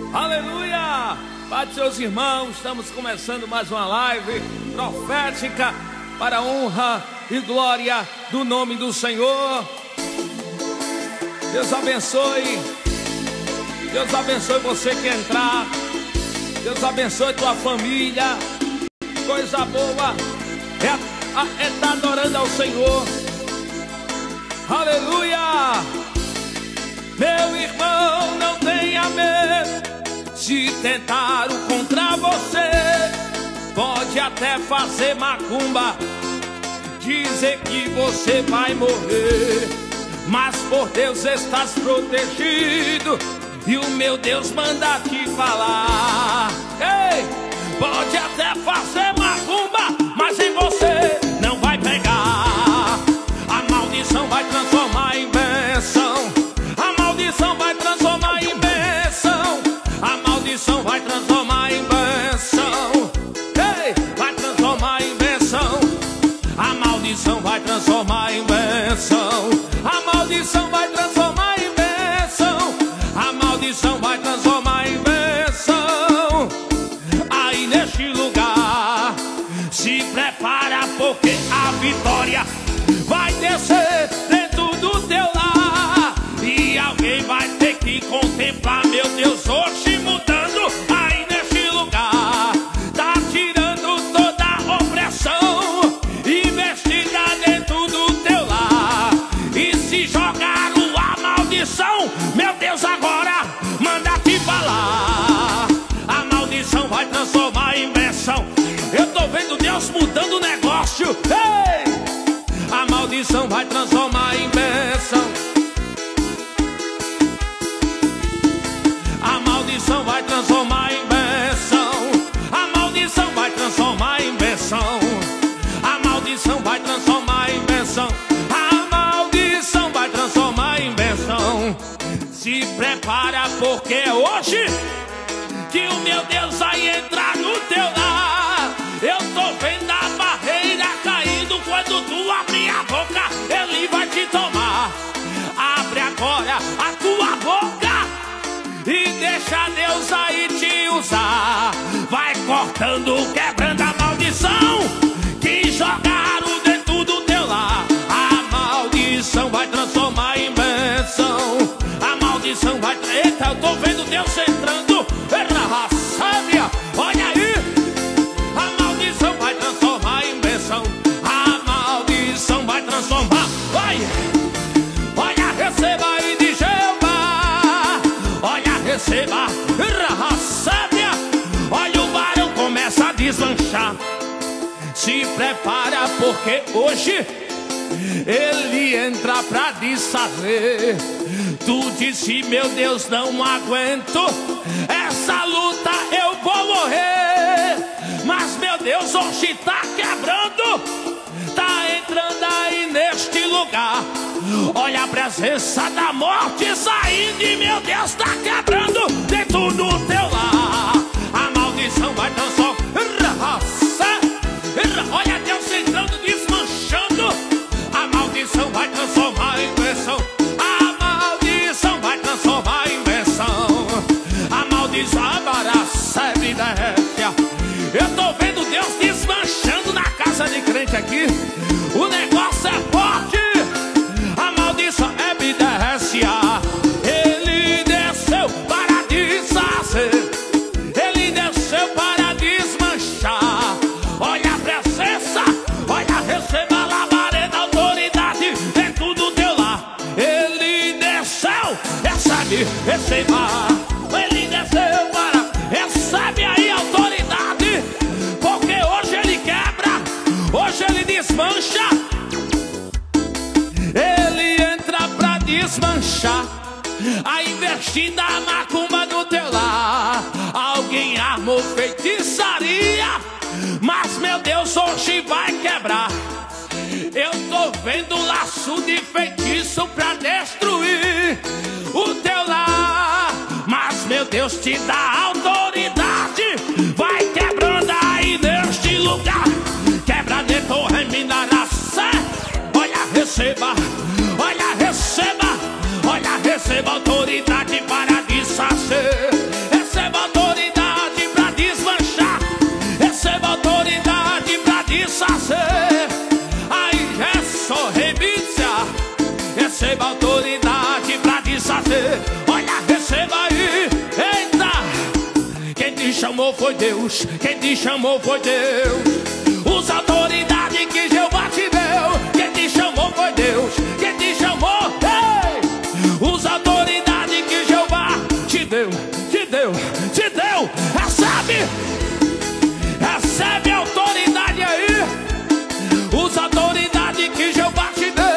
Aleluia! Pai de seus irmãos, estamos começando mais uma live profética para a honra e glória do nome do Senhor. Deus abençoe. Deus abençoe você que entrar. Deus abençoe tua família. Coisa boa é estar adorando ao Senhor. Aleluia! Meu irmão, não tenha medo. Se tentaram contra você, pode até fazer macumba, dizer que você vai morrer, mas por Deus estás protegido, e o meu Deus manda te falar. Ei, pode até fazer macumba, mas em você não vai pegar. A maldição vai transformar em bênção. A maldição vai transformar em bênção. A maldição vai transformar em bênção. Ei, vai transformar em bênção. A maldição vai transformar em bênção. A maldição vai transformar em bênção. A maldição vai transformar em bênção. Aí neste lugar, se prepara, porque a vitória vai descer dentro do teu lar. E alguém vai ter que contemplar, meu Deus, hoje mudando aí neste lugar. Tá tirando toda a opressão investida dentro do teu lar. E se jogaram a maldição, meu Deus, agora manda te falar. A maldição vai transformar em bênção. Eu tô vendo Deus mudando o negócio. Ei! A maldição vai transformar em bênção. A maldição vai transformar em bênção. A maldição vai transformar em bênção. A maldição vai transformar em bênção. A maldição vai transformar em bênção. Se prepara, porque é hoje que o meu Deus vai entrar no teu lar. Eu tô vendo a barreira caindo. Quando tu abrir a boca, Ele vai te tomar. Abre agora a tua boca e deixa Deus aí te usar. Vai cortando, quebrando a maldição que jogaram dentro do teu lar. A maldição vai transformar em bênção. A maldição vai... Eita, eu tô vendo Deus entrando. Sábia, olha aí. A maldição vai transformar em bênção. A maldição vai transformar. Vai. Olha, receba aí de Jeová. Olha, receba. Sábia. Olha, o varão começa a deslanchar. Se prepara, porque hoje Ele entra pra desfazer. Tu disse, meu Deus, não aguento essa luta, eu vou morrer. Mas meu Deus, hoje tá quebrando, tá entrando aí neste lugar. Olha a presença da morte saindo, e meu Deus, tá quebrando dentro do teu lar. A maldição vai transformar. Olha Deus entrando, desmanchando. A maldição vai transformar em bênção. A maldição vai transformar em bênção. A maldição recebe da récia. Eu tô vendo Deus desmanchando na casa de crente aqui. O negócio é forte. A maldição é bidécia. Ele desceu para desfazer. Ele desceu para desmanchar. Olha a presença. Olha, receba a labareda, autoridade dentro do teu lar. Ele desceu. Recebe, receba. Ele desceu para... Recebe aí autoridade, porque hoje Ele quebra, hoje Ele desmancha. Ele entra pra desmanchar a investida, a macumba no teu lar. Alguém armou feitiçaria, mas meu Deus, hoje vai quebrar. Eu tô vendo um laço de feitiço pra destruir o teu lar, mas meu Deus te dá autoridade. Vai quebrando aí neste lugar. Quebra de torre, minaraça. Olha, receba. Olha, receba. Olha, receba autoridade para desfazer. Receba chamou foi Deus, quem te chamou foi Deus. Usa a autoridade que Jeová te deu. Quem te chamou foi Deus, quem te chamou, ei! Usa a autoridade que Jeová te deu, te deu, te deu. Recebe, recebe a autoridade aí. Usa a autoridade que Jeová te deu.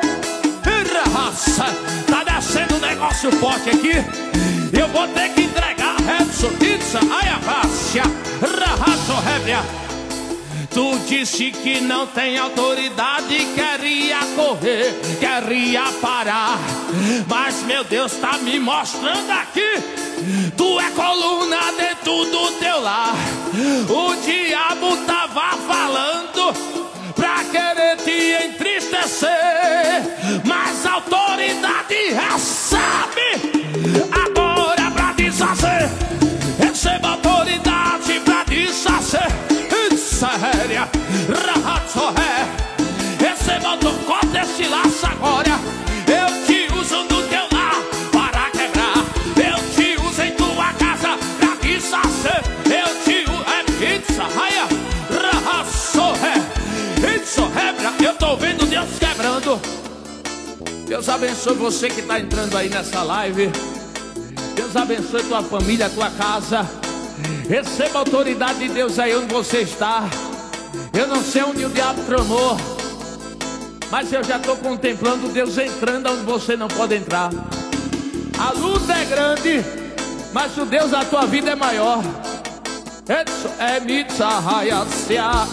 Tá descendo um negócio forte aqui. Eu vou ter que entregar Redson, pizza, ayavácia, rahazo, rébia. Tu disse que não tem autoridade, queria correr, queria parar. Mas meu Deus tá me mostrando aqui. Tu é coluna dentro do teu lar. O diabo tava falando pra querer te entristecer, mas a autoridade recebe agora pra desfazer. Receba autoridade pra desfazer. Séria, rahatsoré. Receba autoridade, corta esse laço agora. Eu te uso no teu lar para quebrar. Eu te uso em tua casa pra desfazer. Eu te uso, é pizza, raia, rahatsoré. Eu tô vendo Deus quebrando. Deus abençoe você que está entrando aí nessa live. Deus abençoe tua família, tua casa. Receba a autoridade de Deus aí onde você está. Eu não sei onde o diabo tramou, mas eu já estou contemplando Deus entrando onde você não pode entrar. A luta é grande, mas o Deus da tua vida é maior. É mitzahayasya.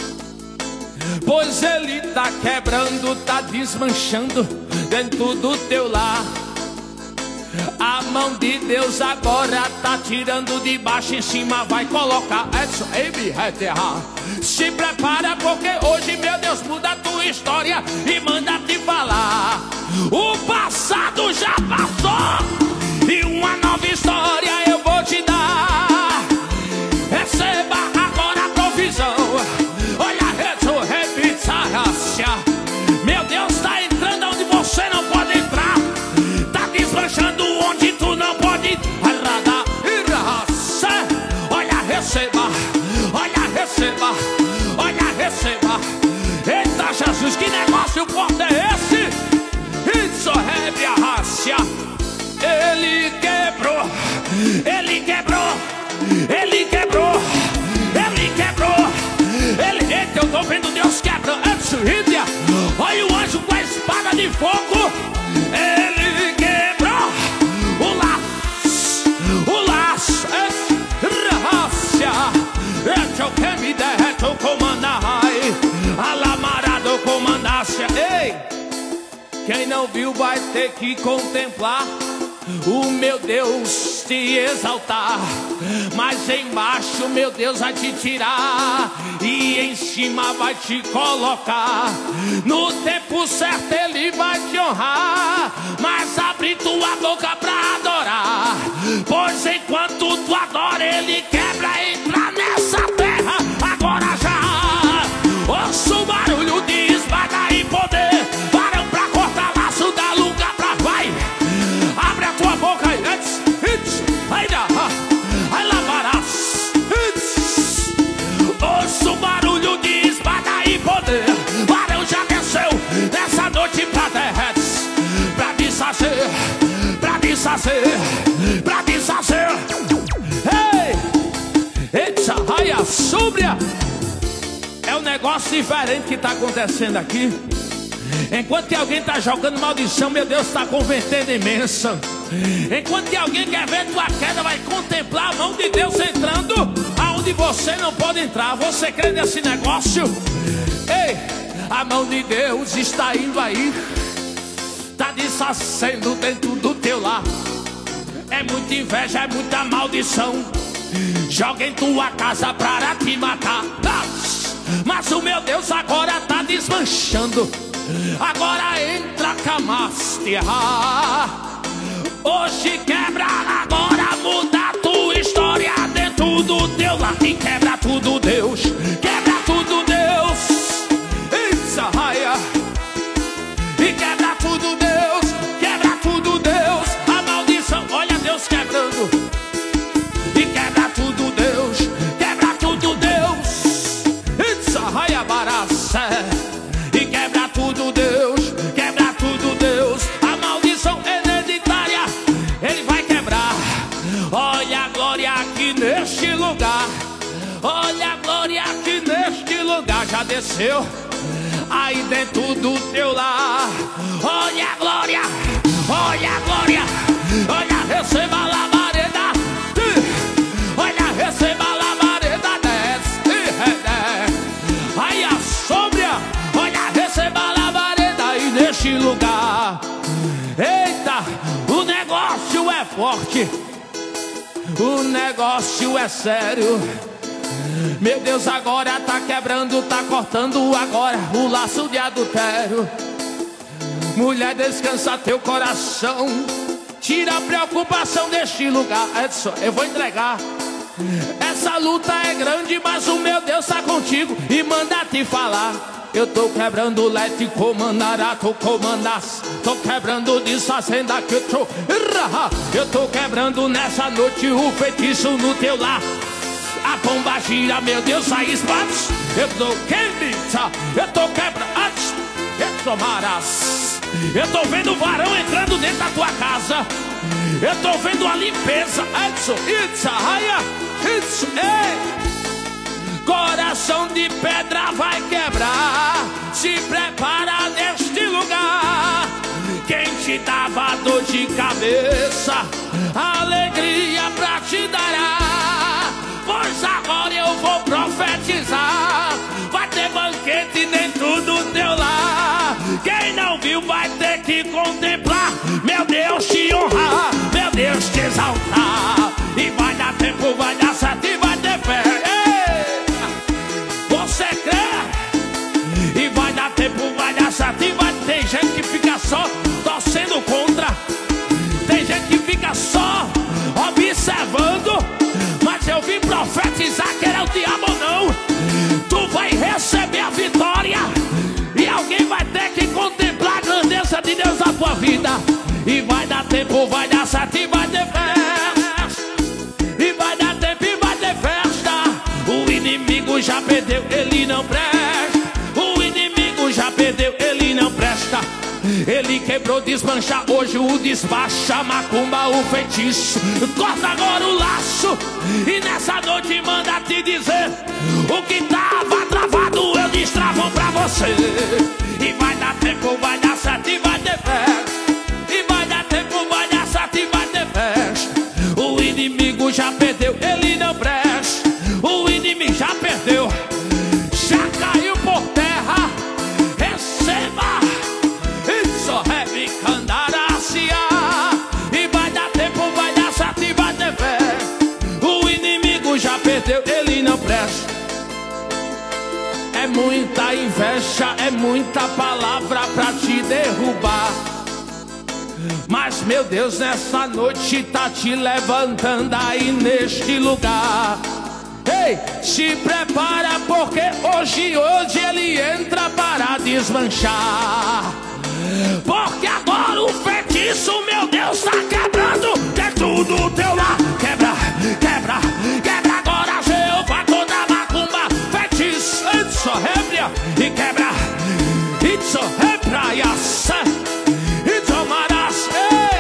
Pois ele tá quebrando, tá desmanchando dentro do teu lar. A mão de Deus agora tá tirando de baixo em cima, vai colocar. Se prepara porque hoje meu Deus muda a tua história e manda te falar. O passado já passou e uma nova história eu vou te dar. Receba agora a provisão. Meu Deus está entrando onde você não pode entrar. Tá desmanchando onde tu não pode. Olha, receba. Olha, receba. Olha, receba. Eita Jesus, que negócio forte é esse? Isso é a raça. Ele quebrou. Ele quebrou. Ele quebrou. Ele quebrou. Eita, eu tô vendo Deus quebrando. Olha o anjo com a espada de fogo. Ele quebrou o laço. O laço. Eu quero me derrete o comandar. Alamarado comandácia. Ei, quem não viu vai ter que contemplar o meu Deus te exaltar. Mas embaixo meu Deus vai te tirar e em cima vai te colocar. No tempo certo ele vai te honrar, mas abre tua boca pra adorar. Pois enquanto tu adora ele quebra, entra nessa terra agora já. Ouça o barulho de espada e poder, varão pra cortar laço, da lugar pra vai. Abre a tua boca aí. Vai lavarás. Ouça o barulho de espada e poder, varão já desceu nessa noite pra derretes, pra desfazer, pra desfazer, pra desfazer. Ei, eita, raia, súbria. É um negócio diferente que está acontecendo aqui. Enquanto que alguém está jogando maldição, meu Deus está convertendo em bênção. Enquanto que alguém quer ver tua queda, vai contemplar a mão de Deus entrando aonde você não pode entrar. Você crê nesse negócio? Ei, a mão de Deus está indo aí, está desfazendo dentro do teu lar. É muita inveja, é muita maldição. Joga em tua casa para te matar. Mas o meu Deus agora está desmanchando. Agora entra Camastia. Hoje quebra, agora muda a tua história dentro do teu lar. E quebra tudo, Deus. Quebra tudo, Deus. Israel. E quebra tudo, Deus. Quebra tudo, Deus. A maldição, olha Deus quebrando. E quebra tudo, Deus. aqui neste lugar. Olha a glória aqui neste lugar. Já desceu aí dentro do teu lar. Olha a glória, olha a glória. Olha, receba a labareda. Olha, receba a labareda. Aí a sombra. Olha, receba a labareda aí neste lugar. Eita, o negócio é forte, o negócio é sério. Meu Deus, agora tá quebrando, tá cortando agora o laço de adultério. Mulher, descansa teu coração, tira a preocupação deste lugar. Edson, eu vou entregar. Essa luta é grande, mas o meu Deus tá contigo e manda te falar. Eu tô quebrando o leite, comandará, tu comandas. Tô quebrando, desfazendo aqui, eu tô quebrando nessa noite o feitiço no teu lar. A bomba gira, meu Deus, sai espaços. Eu tô quebrando, eu tô quebrando. Eu tô vendo o varão entrando dentro da tua casa. Eu tô vendo a limpeza. Coração de pedra vai quebrar. Se prepara neste lugar. Quem te dava dor de cabeça, alegria pra te dará. Pois agora eu vou profetizar. Vai ter banquete dentro do teu lar. Quem não viu vai ter que contemplar. Meu Deus te honrar, meu Deus te exaltar. E vai dar tempo, vai dar certo e vai ter fé. Você crê? E vai dar tempo, vai dar certo e vai. Tem gente que fica só torcendo contra. Tem gente que fica só observando. Mas eu vim profetizar que era o diabo ou não. Tu vai receber a vitória. E alguém vai ter que contemplar a grandeza de Deus na tua vida. E vai dar tempo, vai dar certo e vai ter festa. E vai dar tempo e vai ter festa. O inimigo já perdeu, ele não presta. O inimigo já perdeu, ele não presta. Ele quebrou, desmancha, hoje o despacha. Macumba, o feitiço, corta agora o laço. E nessa noite manda te dizer: o que tava travado eu destravo pra você. E vai dar tempo, vai dar certo e vai ter festa. E vai dar tempo, vai dar certo e vai ter festa. O inimigo já perdeu, ele não presta. O inimigo já perdeu, já caiu por terra. Receba. Só rebe candarácia. E vai dar tempo, vai dar certo e vai ter fé. O inimigo já perdeu, ele não presta. É muita inveja, é muita palavra pra te derrubar. Mas meu Deus, nessa noite tá te levantando aí neste lugar. Ei, se prepara porque hoje ele entra para desmanchar. Porque agora o feitiço, meu Deus, tá quebrando dentro do teu lar. Quebra, quebra, quebra agora, Jeová, toda macumba, feitiço, isso rebria e quebra, isso repraias, isso maras.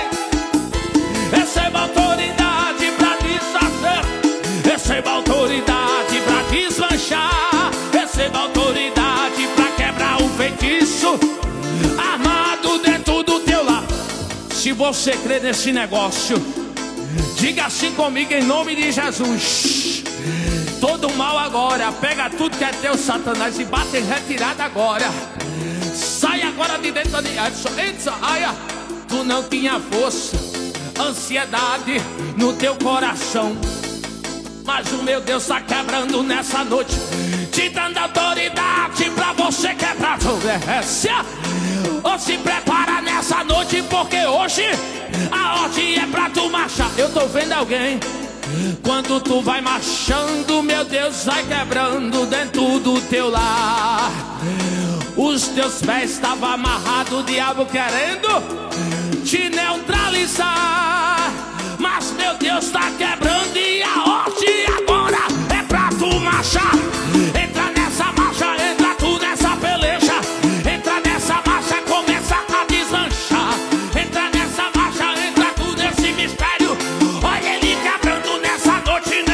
Receba autoridade pra desfazer, receba autoridade pra desmanchar, receba autoridade pra quebrar o feitiço armado dentro do teu lar. Se você crê nesse negócio, diga assim comigo em nome de Jesus. Todo mal agora, pega tudo que é teu, Satanás, e bate em retirada agora. Sai agora de dentro de Edson. Tu não tinha força, ansiedade no teu coração, mas o meu Deus está quebrando nessa noite, te dando autoridade pra você quebrar tudo. Ou se prepara nessa noite, porque hoje a ordem é pra tu marchar. Eu tô vendo alguém, quando tu vai marchando, meu Deus vai quebrando dentro do teu lar. Os teus pés estavam amarrados, o diabo querendo te neutralizar, mas meu Deus tá quebrando e a ordem agora é pra tu marchar. Entra nessa marcha, entra tu nessa peleja. Entra nessa marcha, começa a deslanchar. Entra nessa marcha, entra tu nesse mistério. Olha ele quebrando nessa noite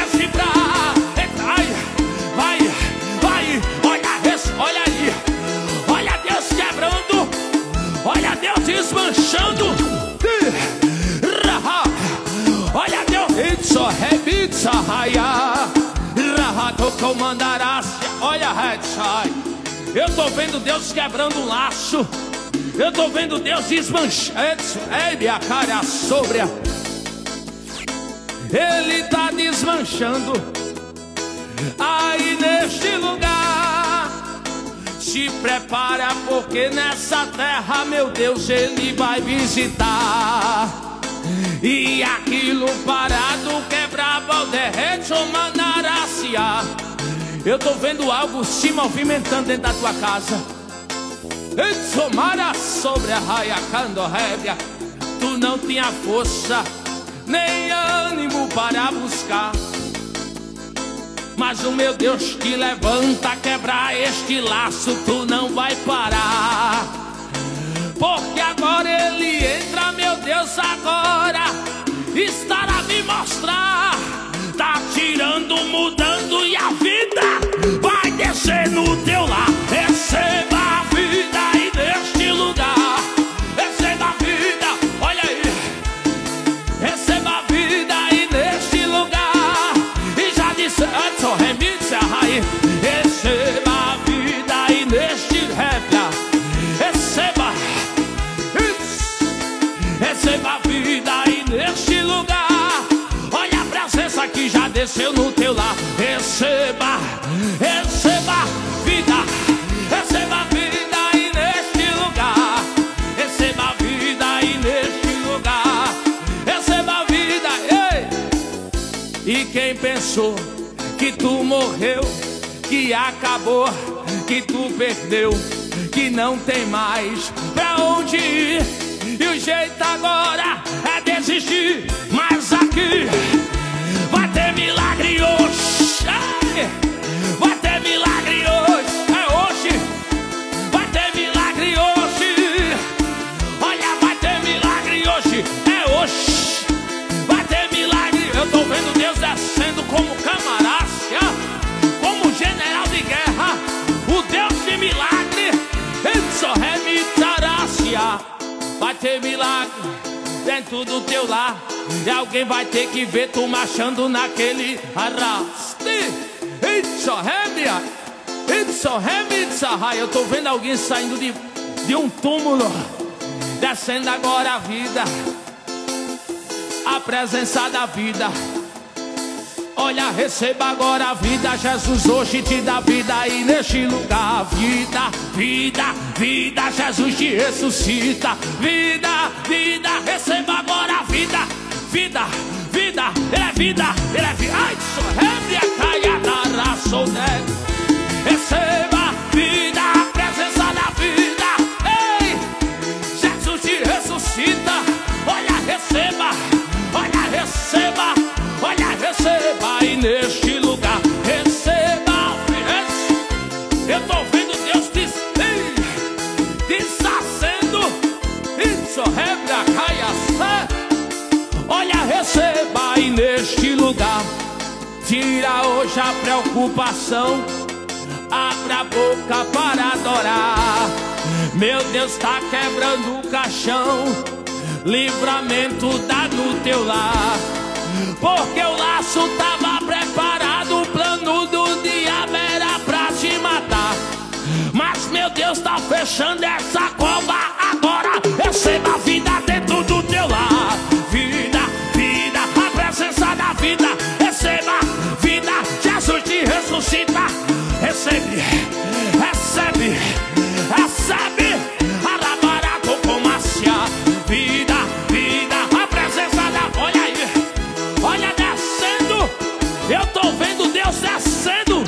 Itzo rebitza raia, rato comandarácia. Olha, Redsai, eu tô vendo Deus quebrando um laço. Eu tô vendo Deus desmanchando. Ei, a cara sóbria. Ele tá desmanchando aí neste lugar. Se prepara, porque nessa terra, meu Deus, Ele vai visitar. E aquilo parado, quebrava o derrete, ou manaracia. Eu tô vendo algo se movimentando dentro da tua casa. Somara sobre a raia candorrébia. Tu não tinha força nem ânimo para buscar, mas o meu Deus te levanta a quebrar este laço. Tu não vai parar, porque agora Ele entra, meu Deus, agora estará a me mostrar. Tá tirando, mudando, e a vida vai descer no teu lar. Receba a vida aí neste lugar. Receba a vida, olha aí. Receba a vida aí neste lugar. E já disse, só remite a raiz. Receba a vida aí neste répia. Receba, receba a vida aí neste lugar. Olha a presença que já desceu no teu lar. Receba, receba vida. Receba a vida aí neste lugar. Receba a vida aí neste lugar. Receba a vida, ei. E quem pensou que tu morreu, que acabou, que tu perdeu, que não tem mais pra onde ir, e o jeito agora é desistir. Mas aqui vai ter milagre hoje. Vai ter milagre hoje. É hoje. Vai ter milagre hoje. Olha, vai ter milagre hoje. É hoje. Vai ter milagre. Eu tô vendo Deus descendo como camarácia, como general de guerra, o Deus de milagre. Só remitarácia. Vai ter milagre dentro do teu lar. E alguém vai ter que ver tu marchando naquele arraste. Itzo rebia, itzo rebitza. Eu tô vendo alguém saindo de um túmulo, descendo agora a vida, a presença da vida. Olha, receba agora a vida. Jesus hoje te dá vida aí neste lugar. Vida, vida, vida. Jesus te ressuscita. Vida, vida. Receba agora a vida. Vida, vida. Ele é vida, ele é vida. Ai, receba vida, a presença da vida. Ei, Jesus te ressuscita. Olha, receba. Olha, receba. Olha, receba aí neste lugar. Receba, eu tô vendo Deus desfazendo. Isso, rebra, caia. Olha, receba aí neste lugar. Tira hoje a preocupação, abra a boca para adorar. Meu Deus tá quebrando o caixão, livramento dá no teu lar. Porque o laço tava preparado, o plano do diabo era pra te matar. Mas meu Deus tá fechando essa cova agora. Receba a vida dentro do teu lar. Vida, vida, a presença da vida. Receba vida, Jesus te ressuscita. Recebe, recebe, recebe. Arabarato comacia. Vida, vida, a presença da... Olha aí. Olha, descendo. Eu tô vendo Deus descendo.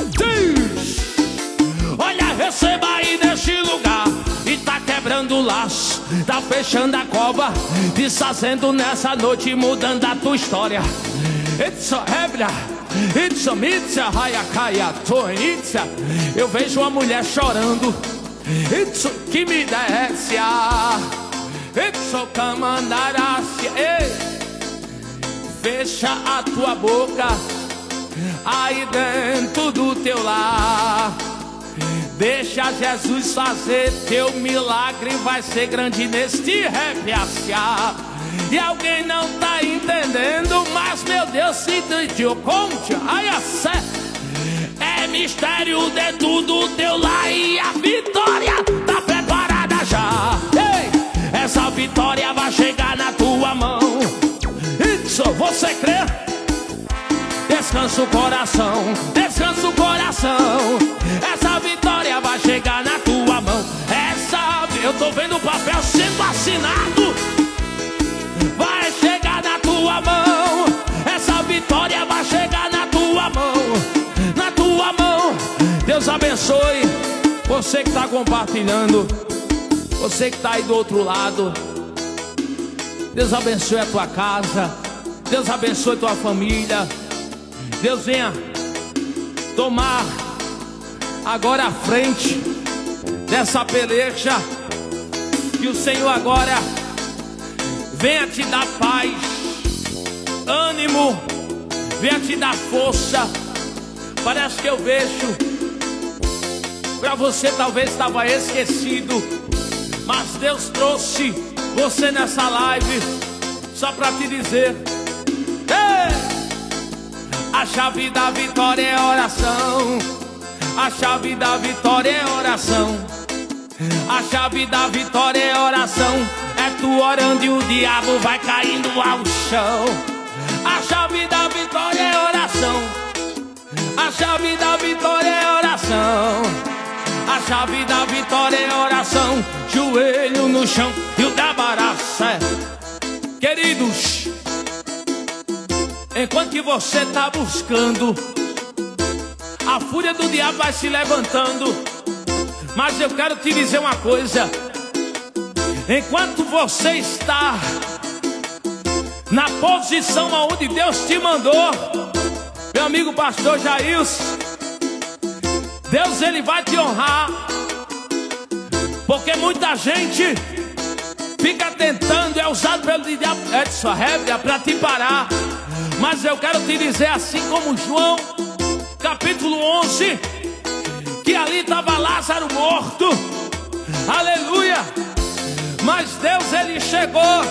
Olha, receba aí neste lugar. E tá quebrando o laço, tá fechando a cova, desfazendo nessa noite, mudando a tua história. It's a hebra, it's a mitza, hayakaya, toinitza. Eu vejo uma mulher chorando. It's a que me desce. It's a camandarácia. Ei, fecha a tua boca aí dentro do teu lar. Deixa Jesus fazer teu milagre, vai ser grande neste repiaciar. E alguém não tá entendendo, mas meu Deus, se te conte, ai a sé. É mistério dentro do teu lar e a vitória tá preparada já. Ei, essa vitória vai chegar na tua mão. Isso, você crê? Descansa o coração, descansa o coração. Essa vitória vai chegar na tua mão. Eu tô vendo o papel sendo assinado. Vai chegar na tua mão. Essa vitória vai chegar na tua mão. Na tua mão. Deus abençoe você que está compartilhando, você que está aí do outro lado. Deus abençoe a tua casa. Deus abençoe a tua família. Deus venha tomar agora a frente dessa peleja. Que o Senhor agora venha te dar paz, ânimo, venha te dar força. Parece que eu vejo, para você talvez estava esquecido, mas Deus trouxe você nessa live só para te dizer: a chave da vitória é oração. A chave da vitória é oração. A chave da vitória é oração. É tu orando e o diabo vai caindo ao chão. A chave da vitória é oração. A chave da vitória é oração. A chave da vitória é oração. Joelho no chão e o da baraça. Queridos, enquanto que você está buscando, a fúria do diabo vai se levantando. Mas eu quero te dizer uma coisa: enquanto você está na posição aonde Deus te mandou, meu amigo pastor Jailson, Deus ele vai te honrar. Porque muita gente fica tentando, é usado pelo diabo para te parar. Mas eu quero te dizer, assim como João capítulo 11, que ali estava Lázaro morto, aleluia. Mas Deus ele chegou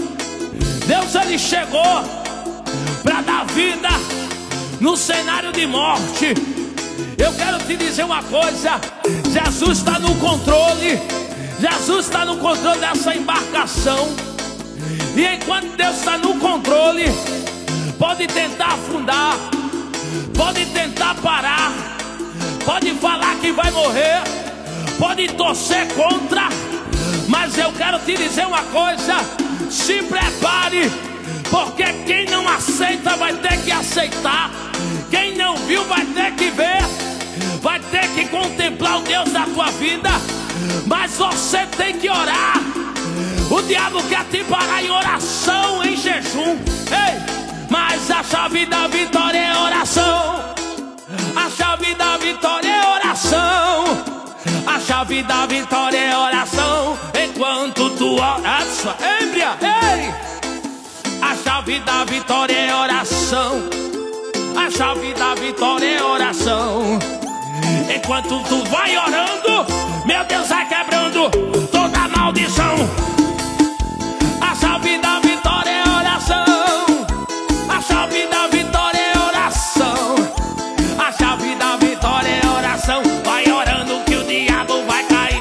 para dar vida no cenário de morte. Eu quero te dizer uma coisa: Jesus está no controle. Jesus está no controle dessa embarcação. E enquanto Deus está no controle, pode tentar afundar, pode tentar parar, pode falar que vai morrer, pode torcer contra. Mas eu quero te dizer uma coisa: se prepare, porque quem não aceita vai ter que aceitar. Quem não viu vai ter que ver, vai ter que contemplar o Deus da tua vida. Mas você tem que orar. O diabo quer te parar em oração, em jejum. Ei, mas a chave da vitória é oração. A chave da vitória é oração. A chave da vitória é oração. Enquanto tu oras, ei, a chave da vitória é oração. A chave da vitória é oração. Enquanto tu vai orando, meu Deus vai quebrando toda maldição. A chave da vitória é oração. A chave da vitória é oração. A chave da vitória é oração. Vai orando que o diabo vai cair.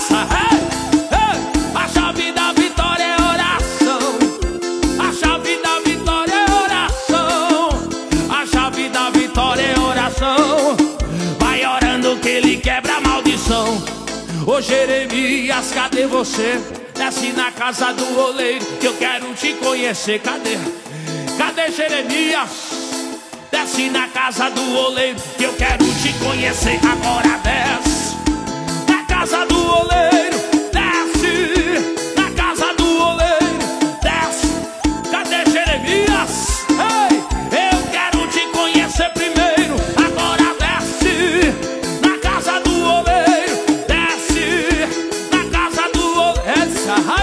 A chave da vitória é oração. A chave da vitória é oração. A chave da vitória é oração. Vai orando que ele quebra a maldição. Ô Jeremias, cadê você? Desce na casa do oleiro que eu quero te conhecer. Cadê? Cadê Jeremias? Desce na casa do oleiro que eu quero te conhecer. Agora desce na casa do oleiro. Desce na casa do oleiro. Desce. Cadê Jeremias? Ei, eu quero te conhecer primeiro. Agora desce na casa do oleiro. Desce na casa do oleiro.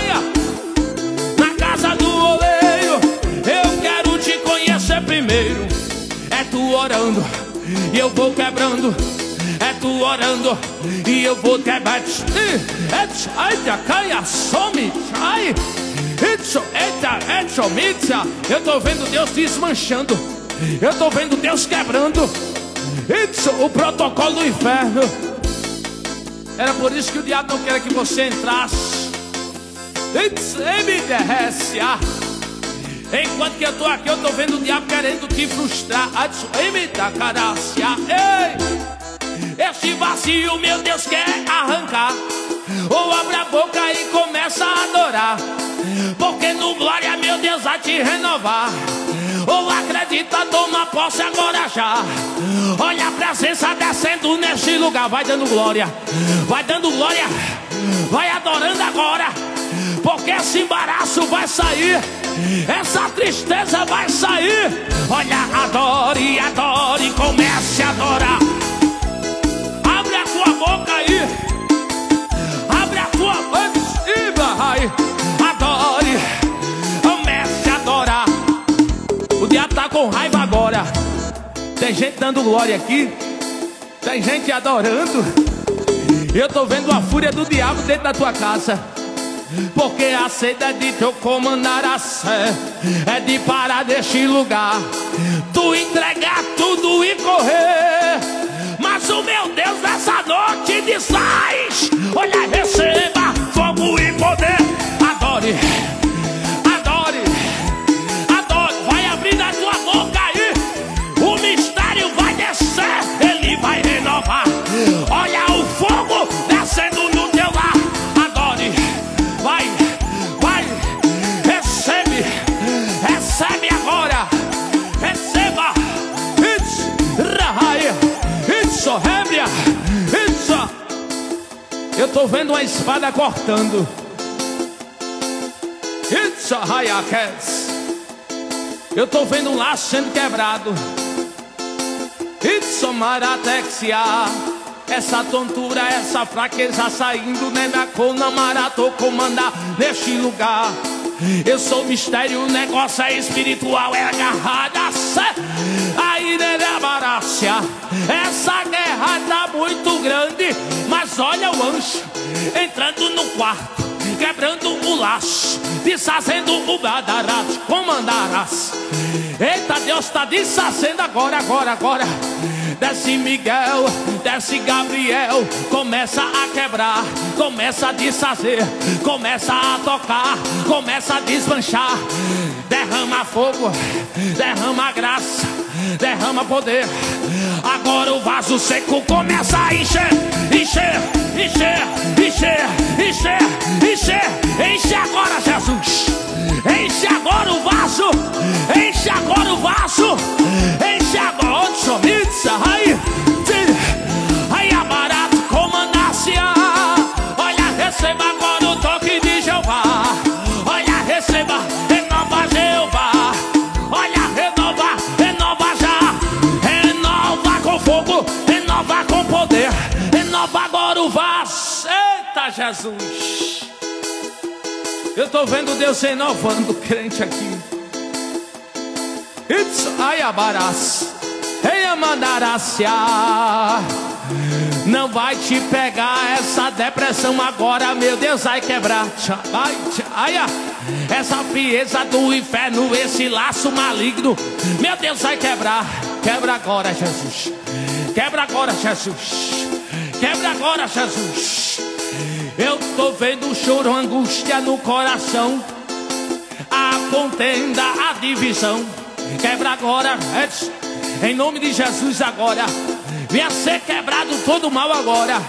Na casa do oleiro. Eu quero te conhecer primeiro. É tu orando e eu vou quebrando. É tu orando e eu vou quebrando. Eu tô vendo Deus desmanchando. Eu tô vendo Deus quebrando o protocolo do inferno. Era por isso que o diabo não quer que você entrasse. Enquanto que eu tô aqui, eu tô vendo o diabo querendo te frustrar. Este vazio, meu Deus, quer arrancar. Ou abre a boca e começa a adorar, porque no glória, meu Deus, vai te renovar. Ou acredita, toma posse agora já. Olha a presença descendo neste lugar. Vai dando glória, vai dando glória, vai adorando agora, porque esse embaraço vai sair, essa tristeza vai sair. Olha, adore, adore, comece a adorar. Abre a tua boca aí, abre a tua boca e vai. Adore, comece a adorar. O diabo tá com raiva agora. Tem gente dando glória aqui, tem gente adorando. Eu tô vendo a fúria do diabo dentro da tua casa, porque a sede é de teu comandar a sé, é de parar deste lugar, tu entregar tudo e correr. Mas o meu Deus nessa noite desfaz. Olha, receba fogo e poder. Adore, adore, adore. Vai abrindo a tua boca aí, o mistério vai descer, ele vai renovar. Olha o fogo descendo no teu lar. Adore, vai, vai, recebe, recebe agora, receba. Eu tô vendo uma espada cortando. Eu tô vendo um laço sendo quebrado. Essa tontura, essa fraqueza saindo, né? Minha coluna maratô comandar neste lugar. Eu sou mistério, o negócio é espiritual, é agarrada. Aí, Nerebarácia, essa guerra tá muito grande. Mas olha o anjo entrando no quarto, quebrando o laço, desfazendo o badarás, comandarás. Eita, Deus tá desfazendo agora, agora, agora. Desce Miguel, desce Gabriel, começa a quebrar, começa a desfazer, começa a tocar, começa a desmanchar. Derrama fogo, derrama graça, derrama poder. Agora o vaso seco começa a encher, encher, encher, encher, encher, encher. Enche agora, Jesus. Enche agora o vaso, enche agora o vaso, enche agora. Aí a barato comanda-se. Olha, receba agora o toque de Jeová. Olha, receba, renova Jeová. Olha, renova, renova já. Renova com fogo, renova com poder. Renova agora o vaso. Eita, Jesus. Eu tô vendo Deus renovando o crente aqui. Ai, abarás. Não vai te pegar essa depressão agora, meu Deus, vai quebrar. Essa frieza do inferno, esse laço maligno, meu Deus, vai quebrar. Quebra agora, Jesus. Quebra agora, Jesus. Quebra agora, Jesus. Eu tô vendo o choro, angústia no coração, a contenda, a divisão. Quebra agora, em nome de Jesus agora. Venha ser quebrado todo o mal agora.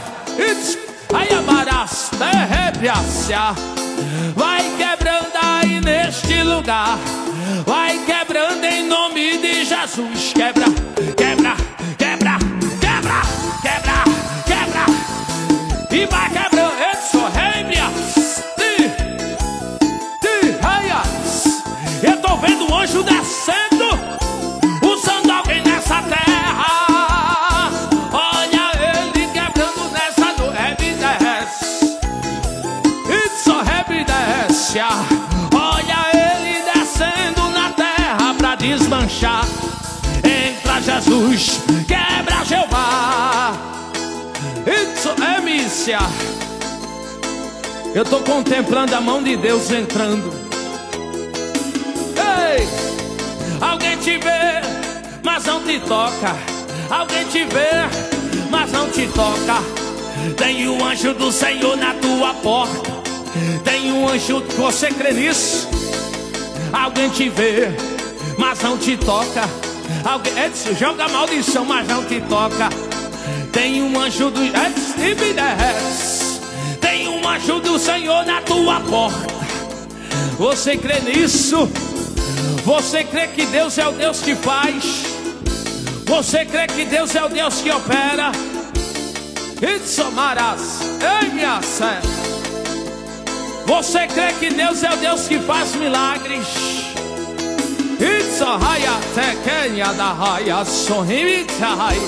Vai quebrando aí neste lugar. Vai quebrando em nome de Jesus. Quebra, quebra, quebra, quebra, quebra, quebra. E vai quebrando. Eu tô vendo o anjo descendo, usando alguém nessa terra. Olha ele quebrando nessa noite. Desce. Olha ele descendo na terra pra desmanchar. Entra Jesus, quebra Jeová. Eu tô contemplando a mão de Deus entrando. Ei, alguém te vê, mas não te toca. Alguém te vê, mas não te toca. Tem um anjo do Senhor na tua porta. Tem um anjo, você crê nisso? Alguém te vê, mas não te toca. Alguém joga maldição, mas não te toca. Tem um anjo do tem um anjo do Senhor na tua porta. Você crê nisso? Você crê que Deus é o Deus que faz? Você crê que Deus é o Deus que opera? Itzomaras, ei minha serva. Você crê que Deus é o Deus que faz milagres? Itzahaya tekenya da raya sorrimitahai.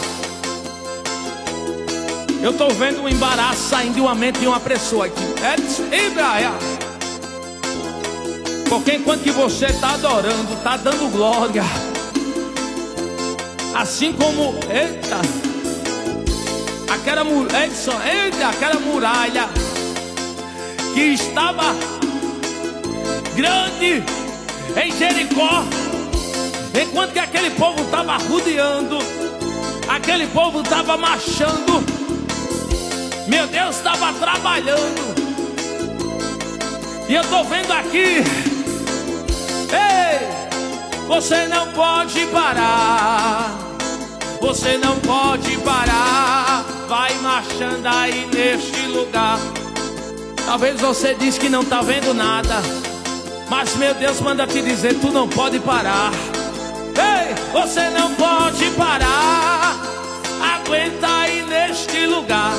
Eu estou vendo um embaraço saindo de uma mente de uma pessoa aqui. Porque enquanto que você está adorando, está dando glória, assim como aquela muralha que estava grande em Jericó, enquanto que aquele povo estava rodeando, aquele povo estava marchando, meu Deus estava trabalhando. E eu estou vendo aqui, ei, você não pode parar, você não pode parar, vai marchando aí neste lugar. Talvez você diz que não está vendo nada, mas meu Deus manda te dizer, tu não pode parar. Ei, você não pode parar, aguenta aí neste lugar.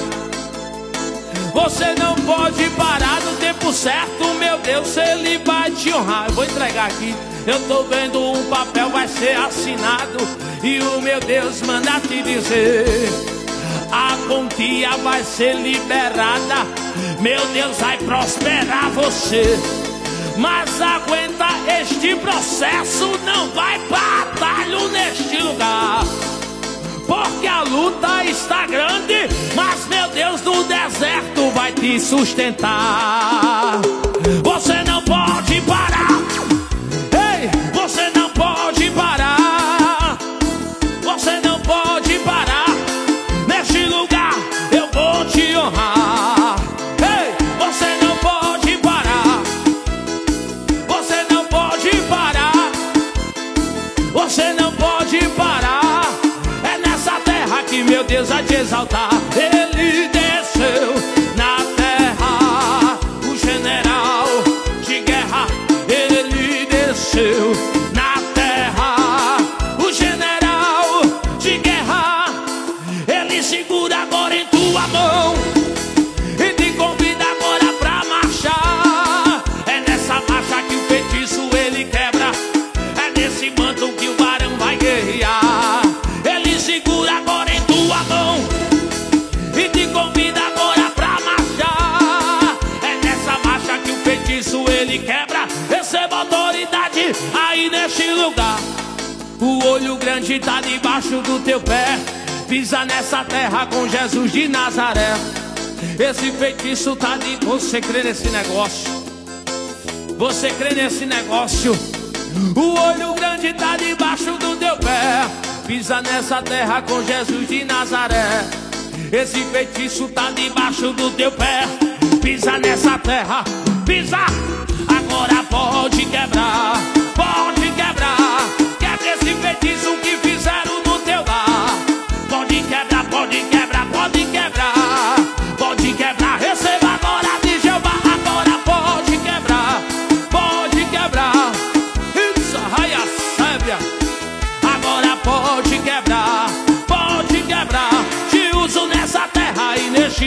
Você não pode parar no tempo certo, meu Deus, Ele vai te honrar. Eu vou entregar aqui, eu estou vendo um papel, vai ser assinado, e o meu Deus manda te dizer, a quantia vai ser liberada, meu Deus vai prosperar você. Mas aguenta este processo, não vai batalho neste lugar, porque a luta está grande, mas meu Deus do deserto vai te sustentar. Você não pode parar, ei, você não pode parar, você não pode parar, neste lugar eu vou te honrar. Ei, você não pode parar, você não pode parar, você não pode parar. É nessa terra que meu Deus vai te exaltar. Ele desceu na terra, o general de guerra. Ele desceu na terra, o general de guerra. Ele segura agora em tua mão e te convida agora pra marchar. É nessa marcha que o feitiço ele quebra, é nesse manto que o varão vai guerrear. Ele segura agora em tua mão e te convida agora pra marchar. É nessa marcha que o feitiço ele quebra, receba autoridade aí neste lugar. O olho grande tá debaixo do teu pé, pisa nessa terra com Jesus de Nazaré. Esse feitiço tá de... Você crê nesse negócio? Você crê nesse negócio? O olho grande tá debaixo do teu pé, pisa nessa terra com Jesus de Nazaré. Esse feitiço tá debaixo do teu pé, pisa nessa terra, pisa. Agora pode quebrar, pode quebrar. Quebra esse feitiço que fizeram no teu lar. Pode quebrar, pode quebrar, pode quebrar, pode quebrar. Receba agora de Jeová, agora pode quebrar, pode quebrar. Isso, raia sábia. Agora pode quebrar, pode quebrar. Te uso nessa terra e neste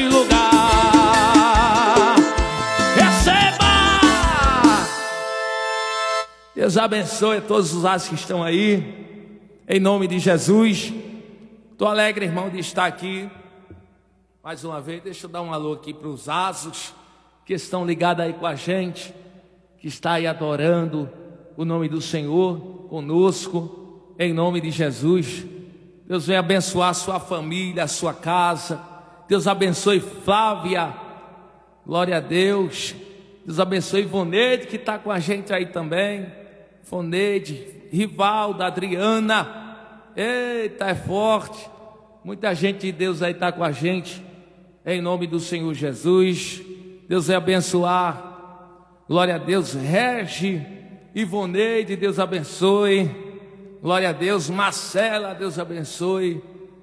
lugar. Receba! Deus abençoe a todos os lados que estão aí, em nome de Jesus. Estou alegre, irmão, de estar aqui mais uma vez. Deixa eu dar um alô aqui para os asos que estão ligados aí com a gente, que está aí adorando o nome do Senhor conosco, em nome de Jesus. Deus venha abençoar a sua família, a sua casa. Deus abençoe Flávia, glória a Deus. Deus abençoe Ivonete, que está com a gente aí também. Foneide, Rivalda, Adriana. Eita, é forte. Muita gente de Deus aí está com a gente. Em nome do Senhor Jesus. Deus vai abençoar. Glória a Deus. Regi, Ivoneide, Deus abençoe. Glória a Deus. Marcela, Deus abençoe.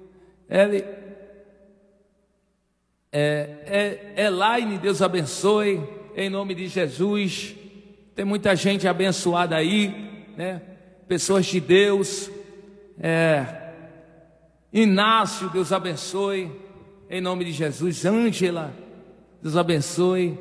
Elaine, Deus abençoe. Em nome de Jesus. Tem muita gente abençoada aí, né? Pessoas de Deus. Inácio, Deus abençoe. Em nome de Jesus. Ângela, Deus abençoe.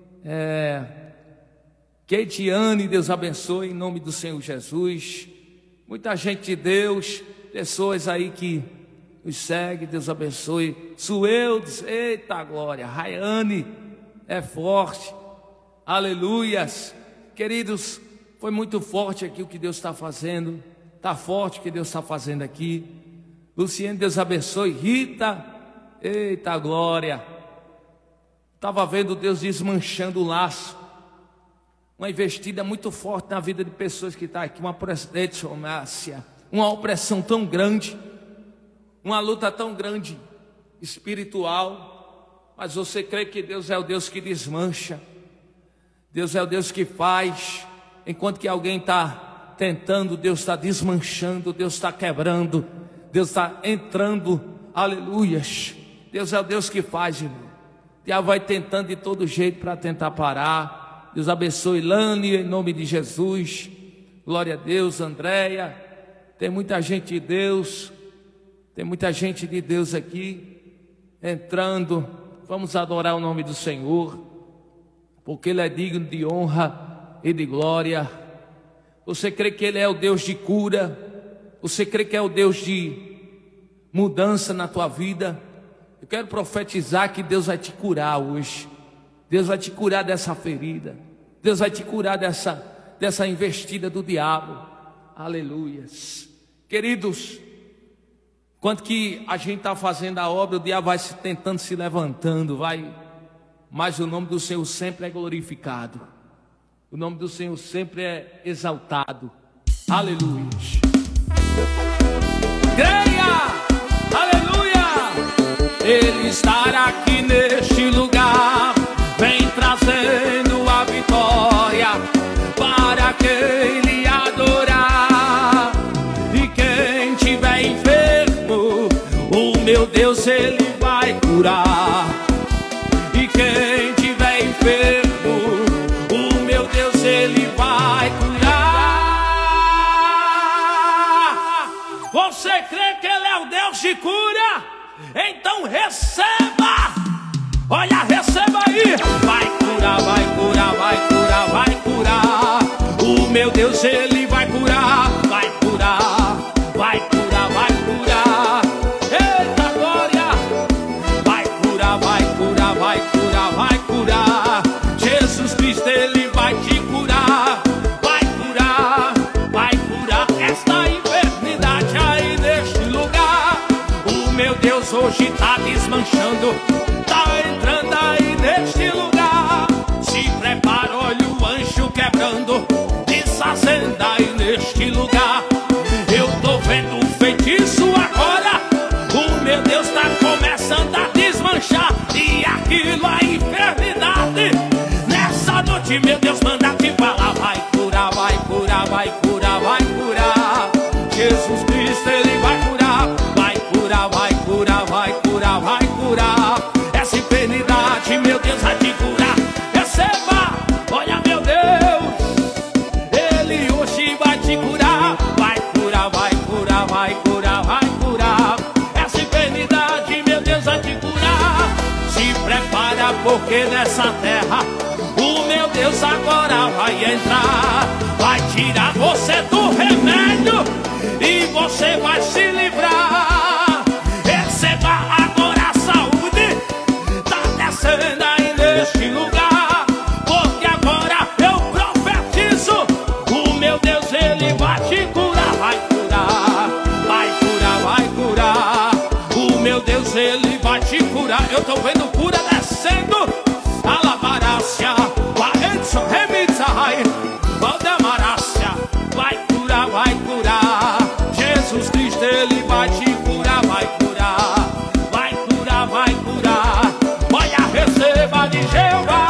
Keitiane, Deus abençoe. Em nome do Senhor Jesus. Muita gente de Deus. Pessoas aí que nos seguem, Deus abençoe. Sueldes, eita glória. Rayane, é forte. Aleluias. Queridos, foi muito forte aqui o que Deus está fazendo. Está forte o que Deus está fazendo aqui. Luciene, Deus abençoe. Rita, eita glória. Estava vendo Deus desmanchando o laço. Uma investida muito forte na vida de pessoas que estão aqui. Uma opressão tão grande. Uma luta tão grande espiritual. Mas você crê que Deus é o Deus que desmancha. Deus é o Deus que faz. Enquanto que alguém está tentando, Deus está desmanchando, Deus está quebrando, Deus está entrando. Aleluias. Deus é o Deus que faz, irmão. O diabo vai tentando de todo jeito para tentar parar. Deus abençoe Lani, em nome de Jesus. Glória a Deus. Andréia. Tem muita gente de Deus. Tem muita gente de Deus aqui entrando. Vamos adorar o nome do Senhor, porque Ele é digno de honra e de glória. Você crê que Ele é o Deus de cura? Você crê que é o Deus de mudança na tua vida? Eu quero profetizar que Deus vai te curar hoje. Deus vai te curar dessa ferida. Deus vai te curar dessa investida do diabo. Aleluias. Queridos, quanto que a gente está fazendo a obra, o diabo vai tentando se levantando, mas o nome do Senhor sempre é glorificado. O nome do Senhor sempre é exaltado. Aleluia. Creia! Aleluia! Ele estará aqui neste lugar, vem trazendo a vitória para quem lhe adorar. E quem tiver enfermo, o meu Deus Ele vai curar. E quem tiver enfermo, o meu Deus Ele vai curar. Você crê que Ele é o Deus de cura? Então receba. Olha, receba aí. Vai curar, vai curar, vai curar, vai curar. O meu Deus Ele vai curar. Vai curar, vai curar, vai curar. Eita glória. Vai curar, vai curar, vai curar, vai curar. Jesus Cristo Ele vai te curar. Vai curar, vai curar esta enfermidade aí neste lugar. O meu Deus hoje está desmanchando, está entrando aí neste lugar. Se prepara, olha o anjo quebrando, desfazendo aí neste lugar. Eu tô vendo um feitiço agora. O meu Deus está começando a desmanchar. E aquilo a enfermidade. Nessa noite meu Deus manda te falar. Vai curar, vai curar, vai curar, vai curar. Jesus Cristo Ele vai curar. Vai curar, vai curar, vai curar, vai curar. Essa enfermidade meu Deus vai te curar. Receba, olha meu Deus, Ele hoje vai te curar. Vai curar, vai curar, vai curar, vai curar. Essa enfermidade meu Deus vai te curar. Se prepara porque nessa terra o meu Deus agora vai entrar. Vai tirar você do remédio e você vai se livrar. Receba agora a saúde, tá descendo aí neste lugar. Porque agora eu profetizo, o meu Deus Ele vai te curar. Vai curar, vai curar, vai curar. O meu Deus Ele vai te curar. Eu tô vendo cura descendo. Alabarácia, Vaenso, Remitzai, Valdemarácia. Cristo, Ele vai te curar, vai curar, vai curar, vai curar. Olha, receba de Jeová.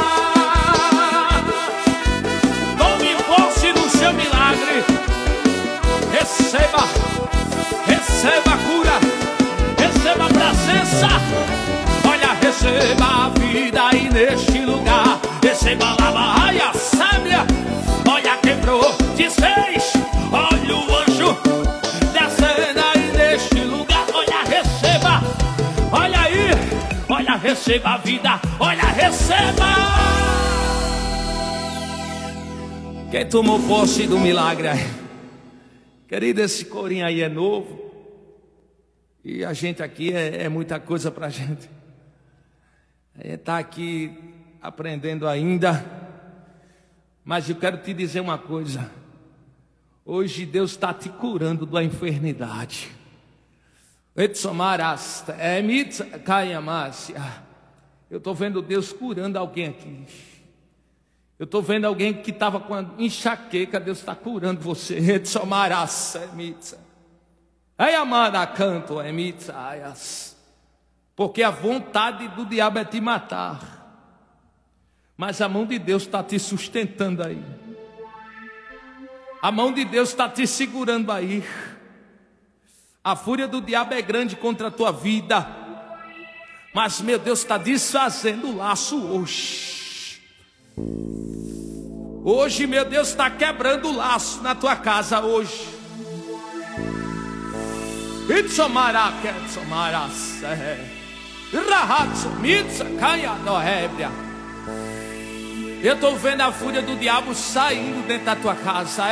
Tome posse do seu milagre. Receba, receba a cura, receba a presença. Olha, receba a vida aí neste lugar. Receba a lava-raia, sábia. Olha, quebrou, desfez. Olha o anjo descendo aí neste lugar. Olha, receba, olha aí. Olha, receba a vida. Olha, receba. Quem tomou posse do milagre aí? Querido, esse corinho aí é novo. E a gente aqui é muita coisa pra gente. A gente tá aqui aprendendo ainda. Mas eu quero te dizer uma coisa. Hoje Deus está te curando da enfermidade. Eu estou vendo Deus curando alguém aqui. Eu estou vendo alguém que estava com enxaqueca. Deus está curando você. Porque a vontade do diabo é te matar. Mas a mão de Deus está te sustentando aí. A mão de Deus está te segurando aí. A fúria do diabo é grande contra a tua vida. Mas meu Deus está desfazendo o laço hoje. Hoje meu Deus está quebrando o laço na tua casa hoje. Eu estou vendo a fúria do diabo saindo dentro da tua casa.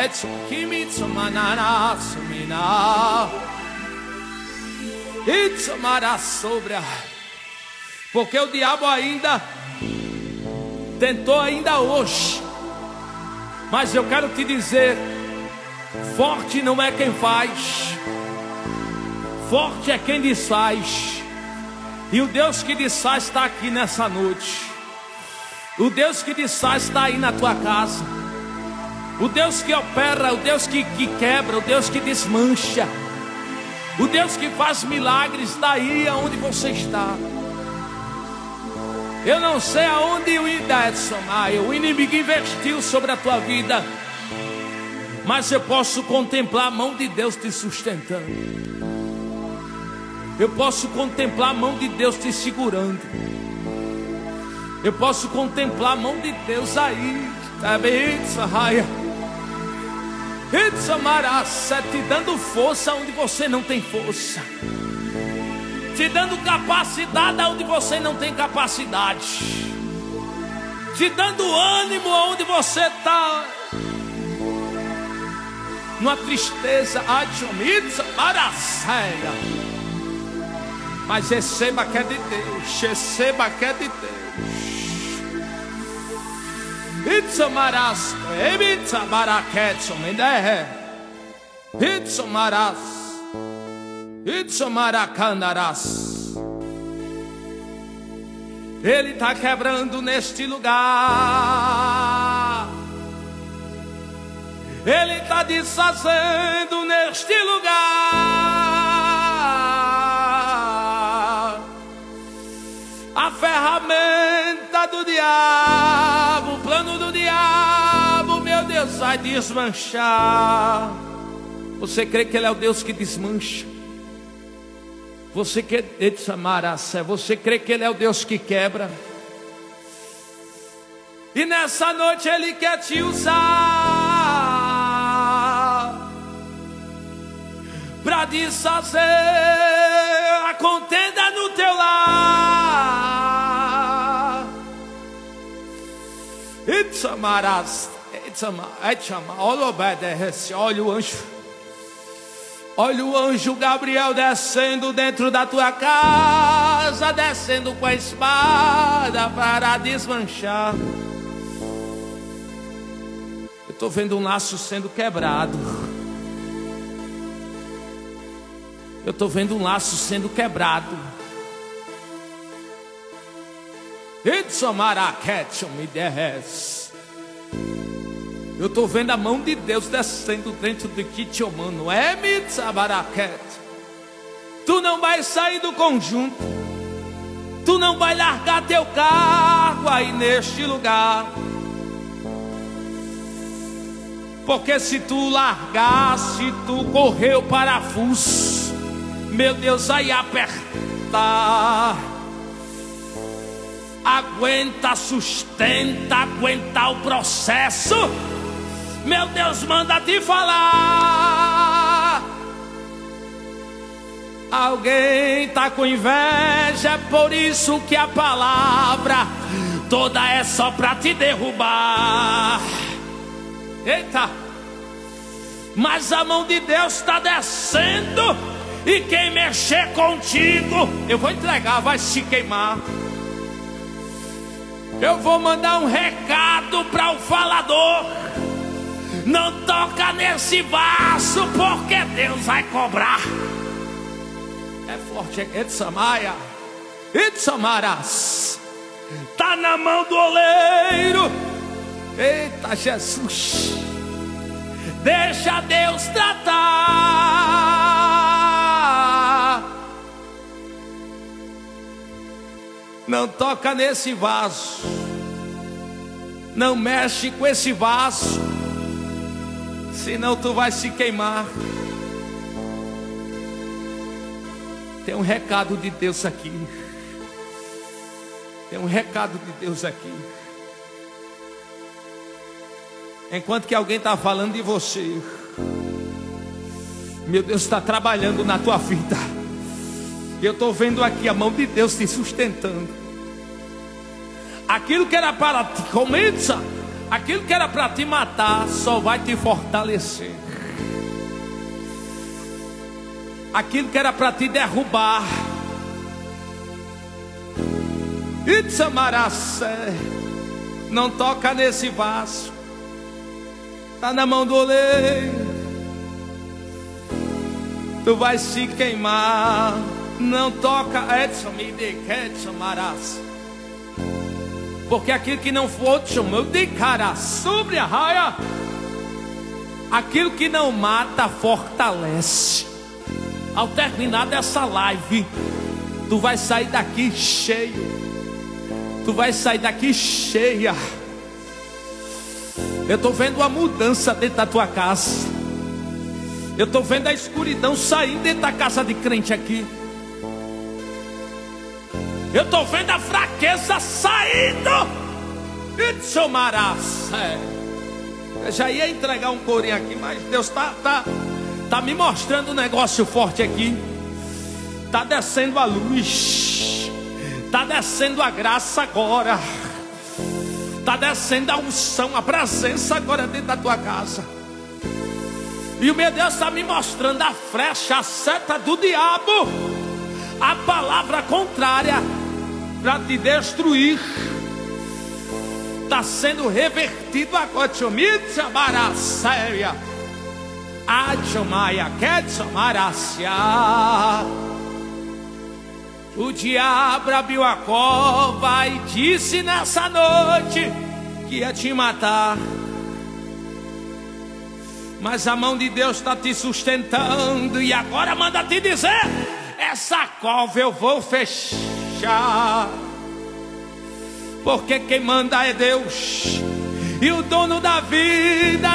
Porque o diabo ainda tentou ainda hoje. Mas eu quero te dizer, forte não é quem faz, forte é quem desfaz. E o Deus que desfaz está aqui nessa noite. O Deus que desfaz está aí na tua casa. O Deus que opera, o Deus que quebra, o Deus que desmancha, o Deus que faz milagres está aí aonde você está. Eu não sei aonde o inimigo investiu sobre a tua vida, mas eu posso contemplar a mão de Deus te sustentando. Eu posso contemplar a mão de Deus te segurando. Eu posso contemplar a mão de Deus aí, te dando força onde você não tem força, te dando capacidade onde você não tem capacidade, te dando ânimo onde você está numa tristeza, mas receba que é de Deus, receba que é de Deus. Itzomaras, Ebitzabaraketso, Mendehe, Itzomaras, Itzomarakandaras. Ele está quebrando neste lugar. Ele está desfazendo neste lugar. A ferramenta do diabo, o plano do diabo, meu Deus, vai desmanchar. Você crê que Ele é o Deus que desmancha? Você crê que Ele é o Deus que quebra? E nessa noite Ele quer te usar para desfazer a contenda no teu lar. Olha o anjo. Olha o anjo Gabriel descendo dentro da tua casa, descendo com a espada para desmanchar. Eu estou vendo um laço sendo quebrado. Eu estou vendo um laço sendo quebrado. Eu estou vendo a mão de Deus descendo dentro de ti, tio mano. É mitzabaraquete. Tu não vai sair do conjunto. Tu não vai largar teu cargo aí neste lugar. Porque se tu largasse, tu correu parafuso, meu Deus, vai apertar. Aguenta, sustenta, aguenta o processo. Meu Deus, manda te falar. Alguém tá com inveja, é por isso que a palavra toda é só pra te derrubar. Eita! Mas a mão de Deus está descendo, e quem mexer contigo, eu vou entregar, vai se queimar. Eu vou mandar um recado para o falador: não toca nesse vaso, porque Deus vai cobrar. É forte, Etsamaia, Etsamaras. Tá na mão do oleiro. Eita Jesus, deixa Deus tratar. Não toca nesse vaso, não mexe com esse vaso, senão tu vai se queimar. Tem um recado de Deus aqui. Tem um recado de Deus aqui. Enquanto que alguém está falando de você, meu Deus está trabalhando na tua vida. Eu estou vendo aqui a mão de Deus te sustentando. Aquilo que era para te começar, aquilo que era para te matar, só vai te fortalecer. Aquilo que era para te derrubar, Itzamaracé, não toca nesse vaso. Está na mão do oleiro. Tu vai se queimar. Não toca, Edson, me dê, Edson, Maras. Porque aquilo que não for, chamou de cara sobre a raia. Aquilo que não mata, fortalece. Ao terminar dessa live, tu vai sair daqui cheio. Tu vai sair daqui cheia. Eu estou vendo a mudança dentro da tua casa. Eu estou vendo a escuridão saindo dentro da casa de crente aqui. Eu estou vendo a fraqueza saindo. Eu já ia entregar um corinho aqui, mas Deus tá me mostrando um negócio forte aqui. Está descendo a luz. Está descendo a graça agora. Está descendo a unção, a presença agora dentro da tua casa. E o meu Deus está me mostrando a flecha, a seta do diabo, a palavra contrária para te destruir. Está sendo revertido agora. O diabo abriu a cova e disse nessa noite que ia te matar. Mas a mão de Deus está te sustentando. E agora manda te dizer: essa cova eu vou fechar. Porque quem manda é Deus. E o dono da vida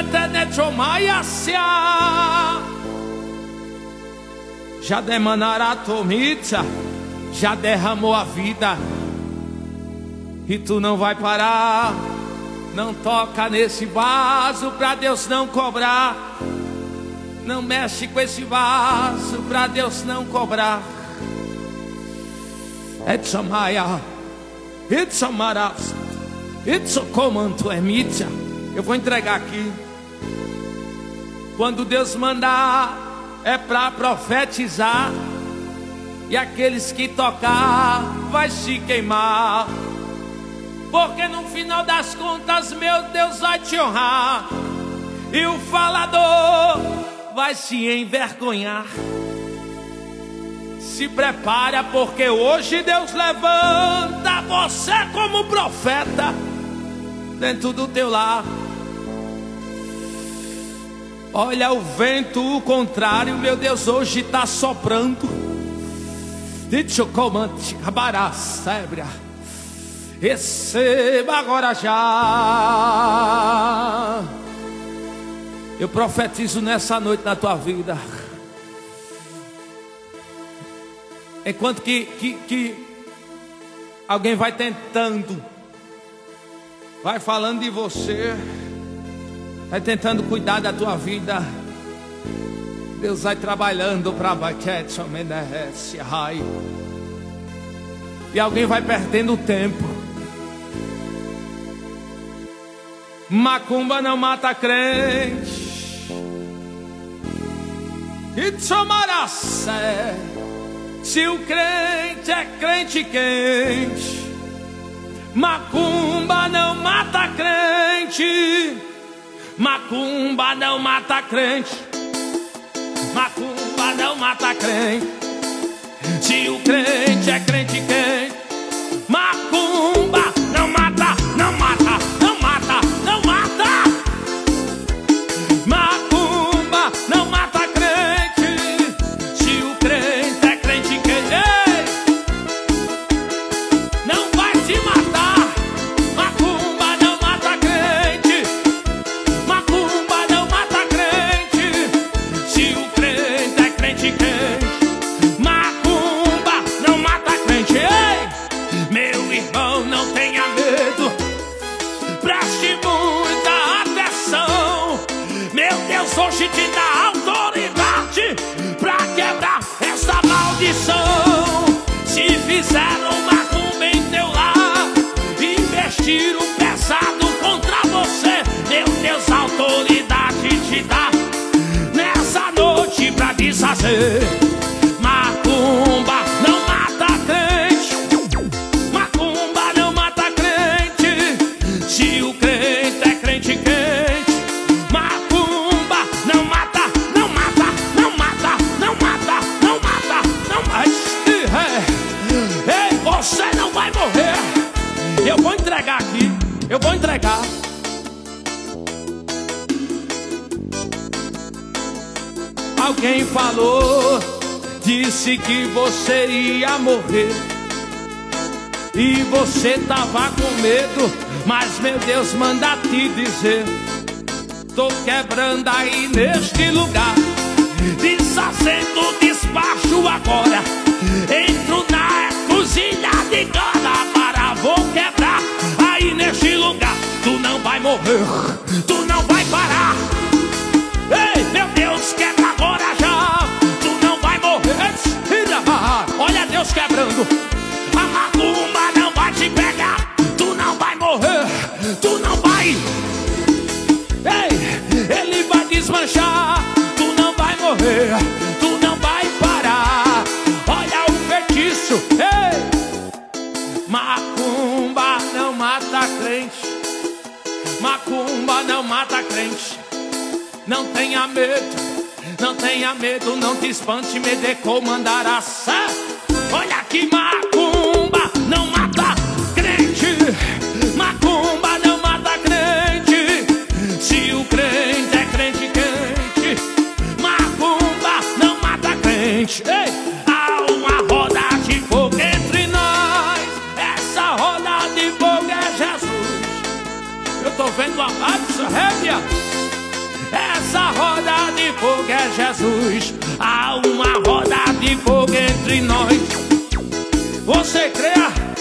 já demanará tomitza, já derramou a vida. E tu não vai parar. Não toca nesse vaso para Deus não cobrar. Não mexe com esse vaso para Deus não cobrar. It's a Maya, it's a Maras, it's a comando emítia. Eu vou entregar aqui. Quando Deus mandar é para profetizar. E aqueles que tocar vai se queimar. Porque no final das contas, meu Deus vai te honrar. E o falador vai se envergonhar. Se prepara, porque hoje Deus levanta você como profeta dentro do teu lar. Olha o vento contrário, meu Deus, hoje está soprando. Receba agora já. Eu profetizo nessa noite na tua vida. Enquanto que alguém vai tentando, vai falando de você, vai tentando cuidar da tua vida, Deus vai trabalhando para baquete, e alguém vai perdendo tempo. Macumba não mata crente. Se o crente é crente quente, macumba não mata crente. Macumba não mata crente. Macumba não mata crente. Se o crente é crente quente, macumba não mata, não mata, não mata, não mata. Macumba não mata crente. Se o crente é crente quente, não vai te matar. Macumba não mata crente. Macumba não mata crente. Se o crente é crente quente, macumba não mata crente. Ei, meu irmão, não tenha medo. Preste muita atenção. Meu Deus hoje te dá autoridade pra quebrar essa maldição. Se fizeram macumba em teu lar, investiram pesado contra você, meu Deus, autoridade te dá nessa noite pra desfazer. Macumba não mata crente. Macumba não mata crente. Se o crente é crente quente, macumba não mata, não mata, não mata, não mata, não mata, não mata. Ei, você não vai morrer. Eu vou entregar aqui, eu vou entregar. Alguém falou, disse que você ia morrer, e você tava com medo, mas meu Deus manda te dizer: tô quebrando aí neste lugar, desfazendo despacho agora. Entro na cozinha de Guanabara, vou quebrar aí neste lugar. Tu não vai morrer, tu não vai parar. Ei, meu Deus, quebra agora já. Tu não vai morrer. Olha Deus quebrando. A macumba não vai te pegar. Tu não vai morrer. Tu não vai. Ei, ele vai desmanchar. Tu não vai morrer. Tu não vai parar. Olha o feitiço. Ei, macumba não mata crente. Macumba não mata crente. Não tenha medo, não tenha medo, não te espante, me dê comandar a sé. Olha que macumba não mata crente. Macumba não mata crente. Se o crente é crente quente, macumba não mata crente. Ei, há uma roda de fogo entre nós. Essa roda de fogo é Jesus. Eu tô vendo a paz, rébia. Essa roda de fogo é Jesus. Há uma roda de fogo entre nós. Você crê?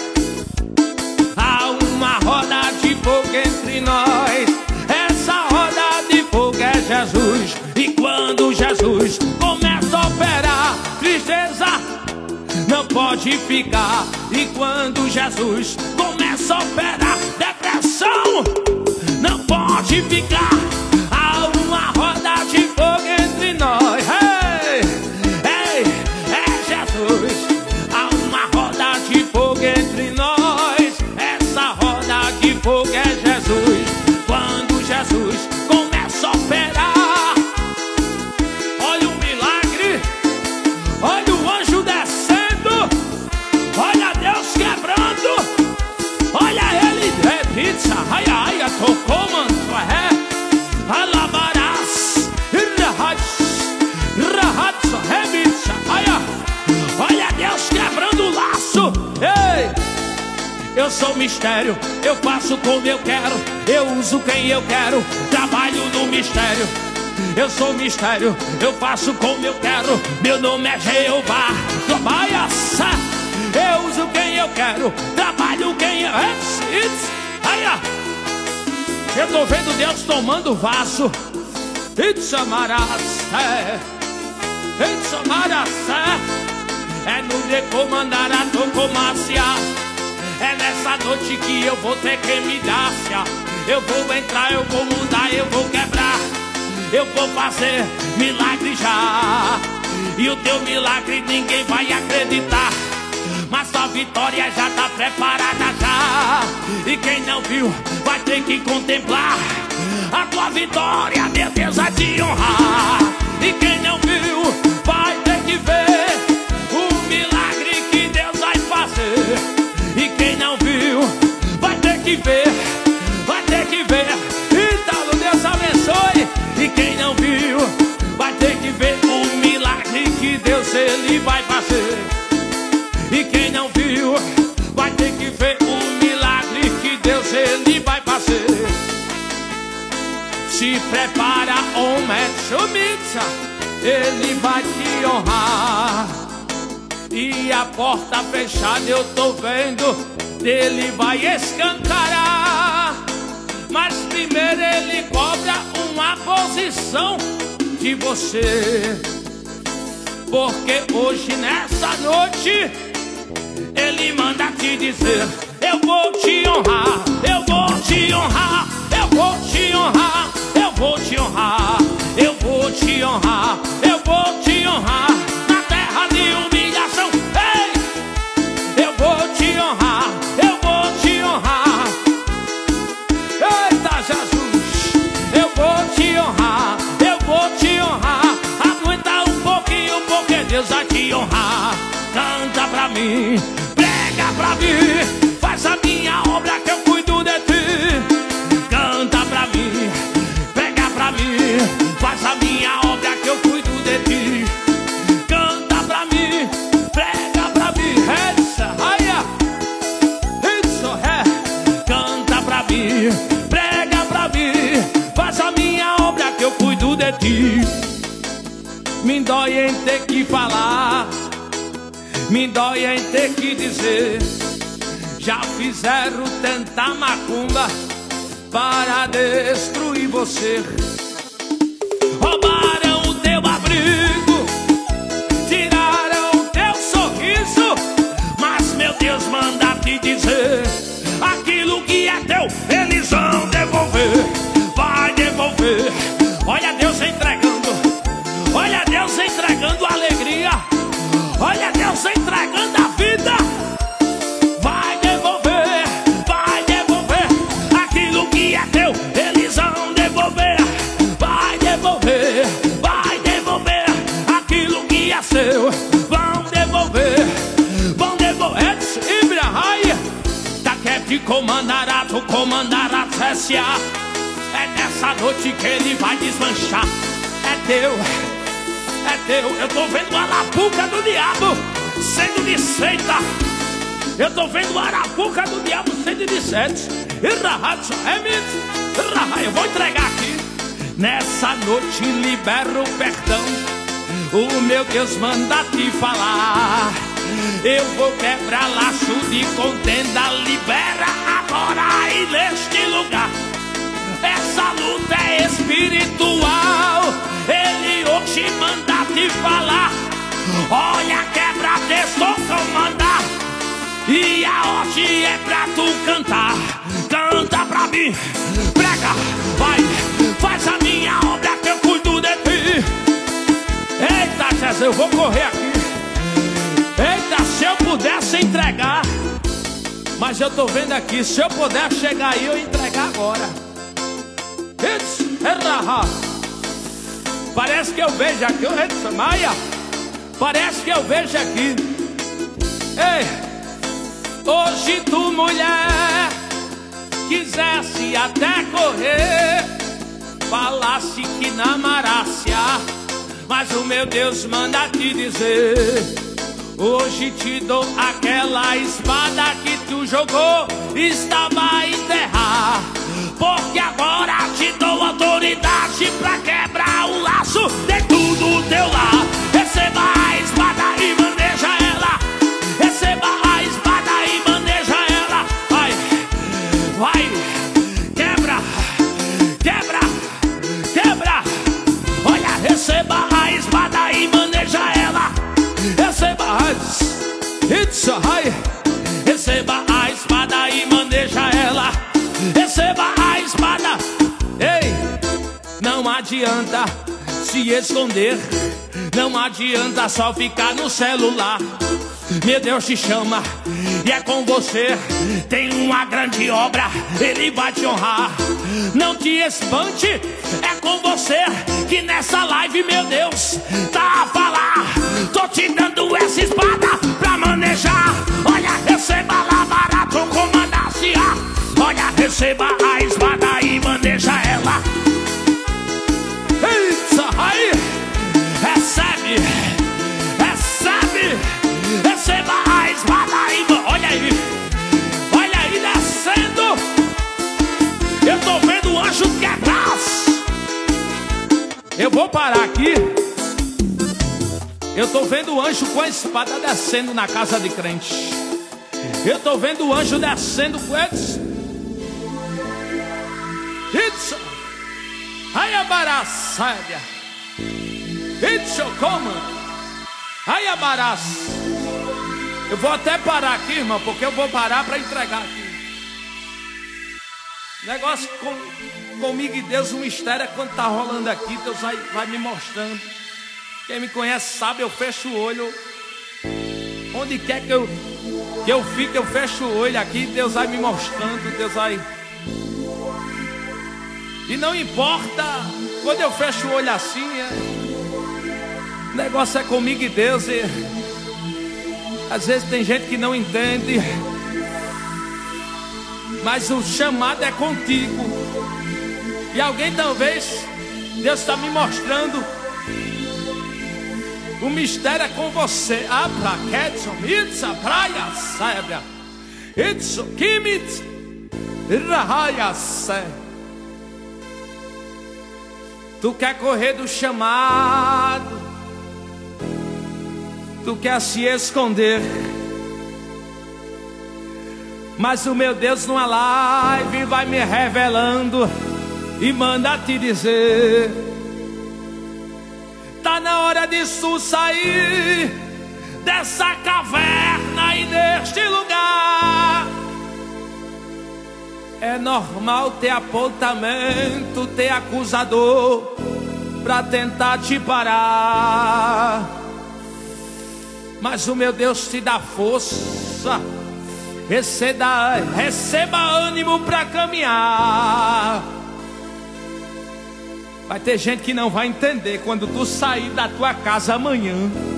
Há uma roda de fogo entre nós. Essa roda de fogo é Jesus. E quando Jesus começa a operar, tristeza não pode ficar. E quando Jesus começa a operar, depressão não pode ficar. Há uma roda de fogo entre nós. Ei, ei, é Jesus. Há uma roda de fogo entre nós. Essa roda de fogo é Jesus. Quando Jesus começa a operar, olha o milagre, olha o anjo descendo, olha Deus quebrando, olha ele, é pizza, ai, ai, tocou, mano, é. Eu sou mistério, eu faço como eu quero, eu uso quem eu quero, trabalho no mistério. Eu sou mistério, eu faço como eu quero, meu nome é Jeová. Eu uso quem eu quero, trabalho quem eu quero. Eu tô vendo Deus tomando vaso. É no decomandar a tocomácia. É nessa noite que eu vou ter que me dar. Eu vou entrar, eu vou mudar, eu vou quebrar. Eu vou fazer milagre já. E o teu milagre ninguém vai acreditar, mas tua vitória já tá preparada já. E quem não viu vai ter que contemplar a tua vitória, meu Deus vai te honrar. E quem não viu vai ter que ver o milagre que Deus vai fazer. E quem não viu vai ter que ver, vai ter que ver. Então Deus abençoe. E quem não viu vai ter que ver o milagre que Deus ele vai fazer. E quem não viu vai ter que ver o milagre que Deus ele vai fazer. Se prepara, homem, chumita, ele vai te honrar. E a porta fechada eu tô vendo, ele vai escancarar. Mas primeiro ele cobra uma posição de você, porque hoje nessa noite ele manda te dizer: eu vou te honrar, eu vou te honrar, eu vou te honrar, eu vou te honrar, eu vou te honrar, eu vou te honrar na terra de humilhação. Ei, eu vou te honrar, eu vou te honrar. Eita Jesus, eu vou te honrar, eu vou te honrar. Aguenta um pouquinho porque Deus vai te honrar. Canta pra mim, prega pra mim, faz a minha obra que eu cuido de ti. Canta pra mim, prega pra mim, faz a minha obra que eu cuido de ti. Canta pra mim, prega pra mim, canta pra mim, prega pra mim, faz a minha obra que eu cuido de ti. Me dói em ter que falar, me dói em ter que dizer. Já fizeram tanta macumba para destruir você. Roubaram o teu abrigo, tiraram o teu sorriso. Mas meu Deus manda te dizer: aquilo que é teu, eles vão devolver. Vai devolver. Olha Deus entregando, olha Deus entregando a alegria, olha Deus entregando a vida. Vai devolver, vai devolver. Aquilo que é teu, eles vão devolver. Vai devolver, vai devolver. Aquilo que é seu, vão devolver. Vão devolver. Ibrahim, tá quer te comandará, tu comandará Cécia. É nessa noite que ele vai desmanchar. É teu, é teu. Eu tô vendo a arapuca do diabo sendo desfeita. Eu tô vendo a arapuca do diabo sendo desfeita. Eu vou entregar aqui. Nessa noite libera o perdão. O meu Deus manda te falar. Eu vou quebrar laço de contenda. Libera agora aí neste lugar. Essa luta é espiritual. Ele hoje manda te falar. Olha, quebra texto comandar. E a hoje é pra tu cantar. Canta pra mim, prega, vai, faz a minha obra que eu cuido de ti. Eita Jesus, eu vou correr aqui. Eita, se eu pudesse entregar, mas eu tô vendo aqui, se eu puder chegar aí, eu entregar agora. Parece que eu vejo aqui, Maia. Parece que eu vejo aqui. Ei, hoje tu mulher quisesse até correr, falasse que namarasse, mas o meu Deus manda te dizer: Hoje te dou aquela espada que tu jogou, estava a enterrar. Porque agora te dou autoridade pra quebrar o laço de tudo teu lar. Receba a espada e maneja ela. Receba a espada e maneja ela. Vai, vai, quebra, quebra, quebra. Olha, receba a espada e maneja ela. Receba a receba a espada e maneja ela. Receba a espada. Ei, não adianta se esconder, não adianta só ficar no celular. Meu Deus te chama e é com você. Tem uma grande obra, Ele vai te honrar. Não te espante, é com você que nessa live, meu Deus, tá a falar. Tô te dando essa espada pra manejar. Olha, receba lá barato, comandância. Olha, receba a espada e maneja ela. Eita, aí, recebe, recebe. Receba a espada aí, olha aí descendo. Eu tô vendo o anjo quebrar. Eu vou parar aqui. Eu tô vendo o anjo com a espada descendo na casa de crente. Eu tô vendo o anjo descendo com eles. It's aí abaraçádia. It's como aí abarás. Eu vou até parar aqui, irmão, porque eu vou parar para entregar aqui. Negócio comigo e Deus, o mistério é quando tá rolando aqui, Deus vai me mostrando. Quem me conhece sabe, eu fecho o olho. Onde quer que eu fique, eu fecho o olho aqui, Deus vai me mostrando, Deus vai. E não importa, quando eu fecho o olho assim, o negócio é comigo e Deus. E às vezes tem gente que não entende, mas o chamado é contigo. E alguém talvez, Deus está me mostrando, o mistério é com você. Abra, Ketson, Itza, Praia, Sebra, Itzo, Kimit, Irahaya, Sé. Tu quer correr do chamado, tu quer se esconder, mas o meu Deus numa live vai me revelando e manda te dizer: tá na hora de tu sair dessa caverna e deste lugar. É normal ter apontamento, ter acusador pra tentar te parar, mas o meu Deus te dá força. Receba ânimo pra caminhar. Vai ter gente que não vai entender quando tu sair da tua casa amanhã.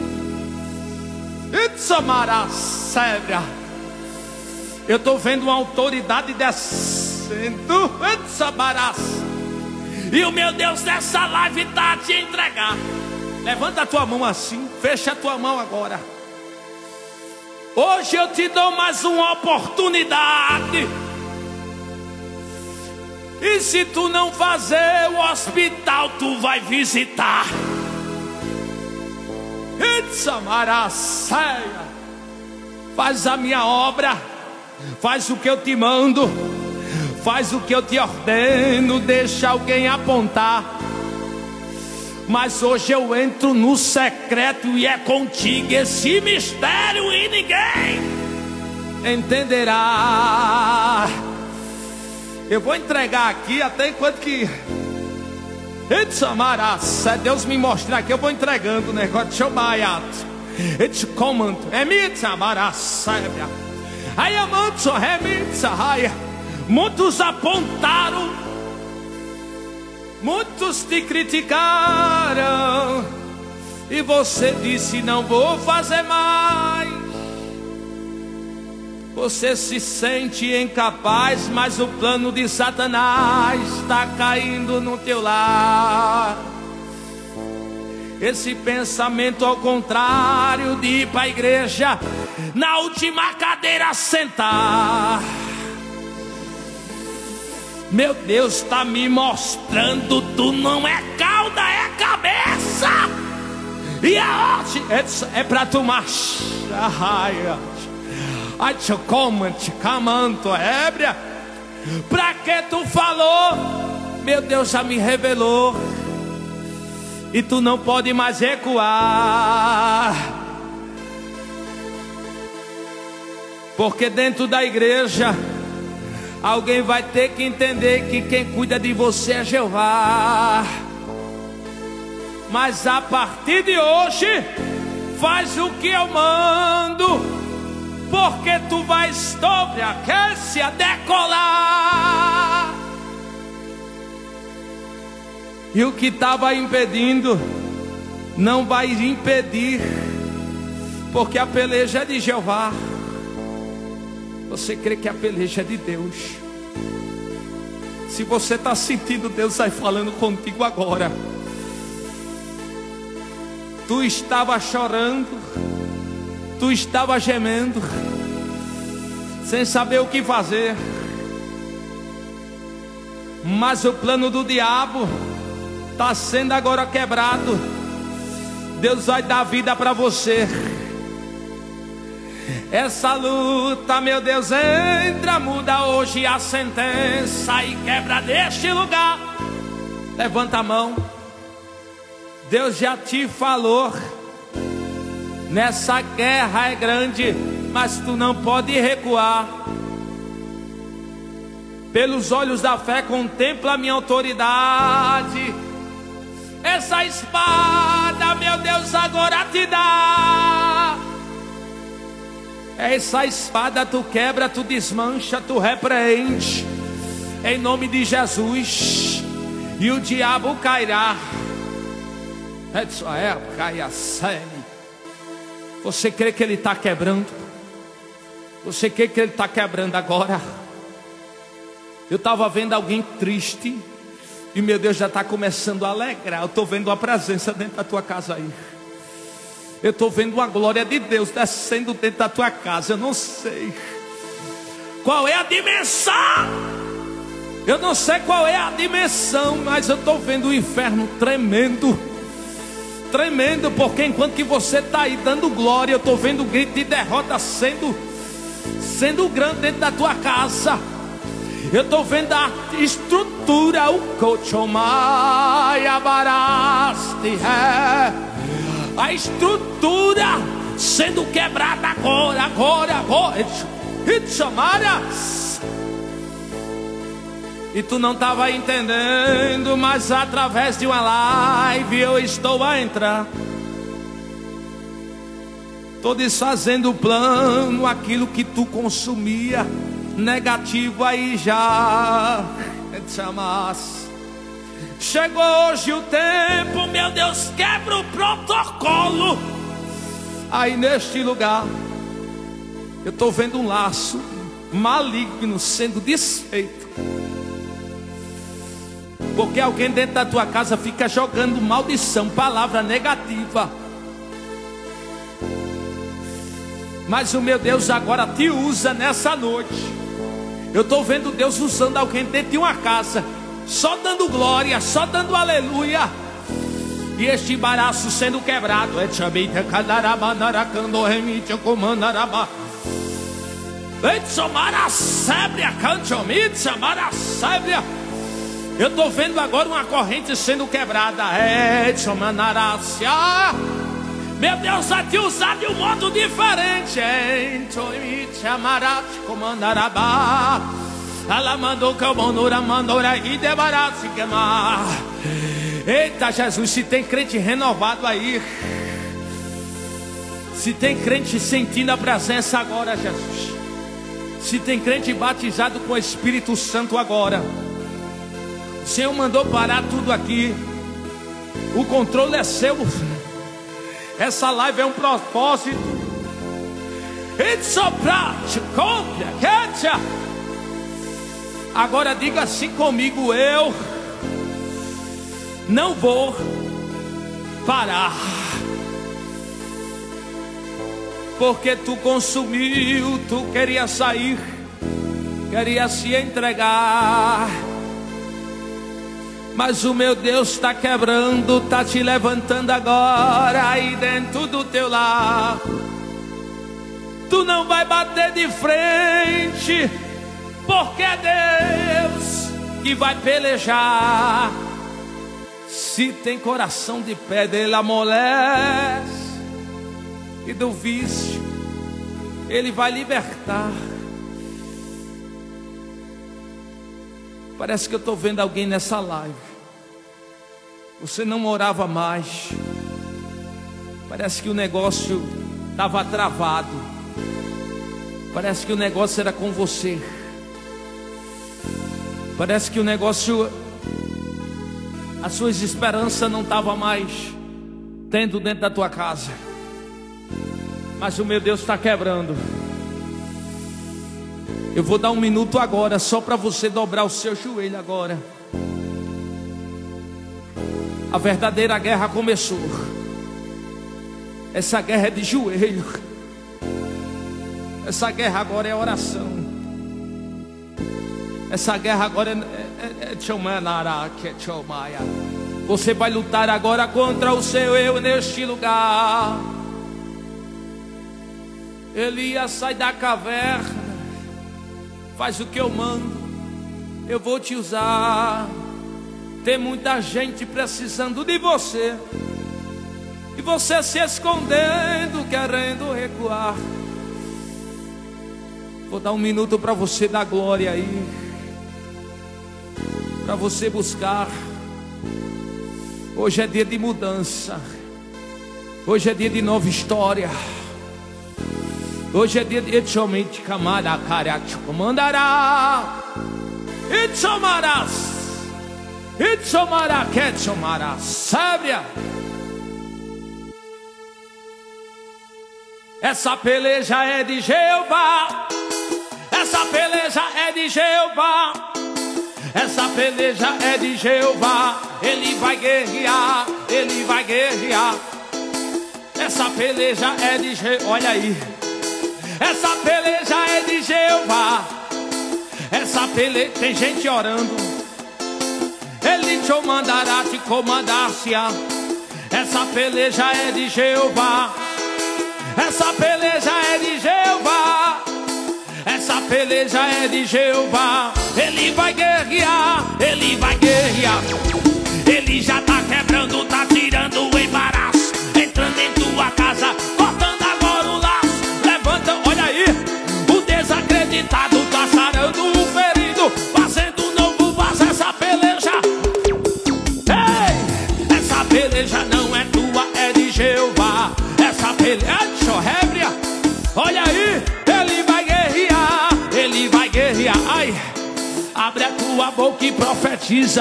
Eu tô vendo uma autoridade descendo. E o meu Deus dessa live tá a te entregar. Levanta a tua mão assim, fecha a tua mão agora. Hoje eu te dou mais uma oportunidade. E se tu não fazer o hospital, tu vai visitar. Faz a minha obra, faz o que eu te mando, faz o que eu te ordeno, deixa alguém apontar. Mas hoje eu entro no secreto e é contigo esse mistério e ninguém entenderá. Eu vou entregar aqui até enquanto que Deus me mostrar aqui, eu vou entregando o negócio. Deixa eu baiar. Muitos apontaram, muitos te criticaram, e você disse: não vou fazer mais. Você se sente incapaz, mas o plano de Satanás está caindo no teu lar. esse pensamento ao contrário de ir para a igreja, na última cadeira sentar. Meu Deus está me mostrando, tu não é cauda, é cabeça. E a hoje é para tu marchar. Ai, te como, te camanto, ébria. Pra que tu falou? Meu Deus já me revelou. E tu não pode mais recuar. Porque dentro da igreja alguém vai ter que entender que quem cuida de você é Jeová. Mas a partir de hoje, faz o que eu mando, porque tu vais sobre aquece a decolar. E o que estava impedindo, não vai impedir, porque a peleja é de Jeová. Você crê que a peleja é de Deus? Se você está sentindo Deus aí falando contigo agora, tu estava chorando, tu estava gemendo, sem saber o que fazer, mas o plano do diabo está sendo agora quebrado. Deus vai dar vida para você. Essa luta, meu Deus, entra, muda hoje a sentença e quebra deste lugar. Levanta a mão. Deus já te falou. Nessa guerra é grande, mas tu não pode recuar. Pelos olhos da fé contempla a minha autoridade. Essa espada, meu Deus, agora te dá. Essa espada tu quebra, tu desmancha, tu repreende, em nome de Jesus. E o diabo cairá. Você crê que ele está quebrando? Você crê que ele está quebrando agora? Eu estava vendo alguém triste, e meu Deus já está começando a alegrar. Eu estou vendo a presença dentro da tua casa aí. Eu estou vendo uma glória de Deus descendo dentro da tua casa. Eu não sei qual é a dimensão. Eu não sei qual é a dimensão, mas eu estou vendo o inferno tremendo. Tremendo, porque enquanto que você está aí dando glória, eu estou vendo o grito de derrota sendo grande dentro da tua casa. Eu estou vendo a estrutura, o cochomai abaraste, a estrutura sendo quebrada agora. E tu não estava entendendo, mas através de uma live eu estou a entrar. Estou desfazendo o plano, aquilo que tu consumia negativo aí já. Chegou hoje o tempo, meu Deus, quebra o protocolo. Aí neste lugar eu estou vendo um laço maligno sendo desfeito, porque alguém dentro da tua casa fica jogando maldição, palavra negativa. Mas o meu Deus agora te usa nessa noite. Eu estou vendo Deus usando alguém dentro de uma casa, só dando glória, só dando aleluia. E este embaraço sendo quebrado. Eu estou vendo agora uma corrente sendo quebrada. Meu Deus vai te usar de um modo diferente. Ela mandou que eu mandou e debarasse queimar. Eita Jesus, se tem crente renovado aí, se tem crente sentindo a presença agora, Jesus, se tem crente batizado com o Espírito Santo agora, o Senhor mandou parar tudo aqui. O controle é seu. Essa live é um propósito. Agora diga assim comigo: eu não vou parar, porque tu consumiu, tu queria sair, queria se entregar, mas o meu Deus está quebrando, está te levantando agora aí dentro do teu lar. Tu não vai bater de frente, porque é Deus que vai pelejar. Se tem coração de pedra, Ele amolece, e do vício Ele vai libertar. Parece que eu estou vendo alguém nessa live. Você não orava mais, parece que o negócio estava travado, parece que o negócio era com você, parece que o negócio, as suas esperanças não estavam mais tendo dentro da tua casa. Mas o meu Deus está quebrando. Eu vou dar um minuto agora, só para você dobrar o seu joelho agora. A verdadeira guerra começou. Essa guerra é de joelho. Essa guerra agora é oração. Essa guerra agora é você vai lutar agora contra o seu eu neste lugar. Elias, sai da caverna, faz o que eu mando, eu vou te usar. Tem muita gente precisando de você, e você se escondendo, querendo recuar. Vou dar um minuto para você dar glória aí, para você buscar. Hoje é dia de mudança, hoje é dia de nova história. Hoje é dia de somente camada cara te comandará. Itzomarás, Itzomará, Ketzomará, sábia. Essa peleja é de Jeová. Essa peleja é de Jeová. Essa peleja é de Jeová. Ele vai guerrear, ele vai guerrear. Essa peleja é de Jeová. Olha aí. Essa peleja é de Jeová. Essa peleja, tem gente orando. Ele te mandará, te comandar-se-á. Essa peleja é de Jeová. Essa peleja é de Jeová. Essa peleja é de Jeová. Ele vai guerrear, ele vai guerrear. Ele já tá quebrando, tá tirando o embaraço, entrando em tua casa, cortando agora o laço. Levanta, olha aí, o desacreditado tá sarando o ferido, fazendo um novo vaso. Essa peleja, ei, essa peleja não é tua, é de Jeová. Essa peleja é de Xorrébria. Olha aí, ele vai guerrear, ele vai guerrear. Ai, abre a tua boca e profetiza.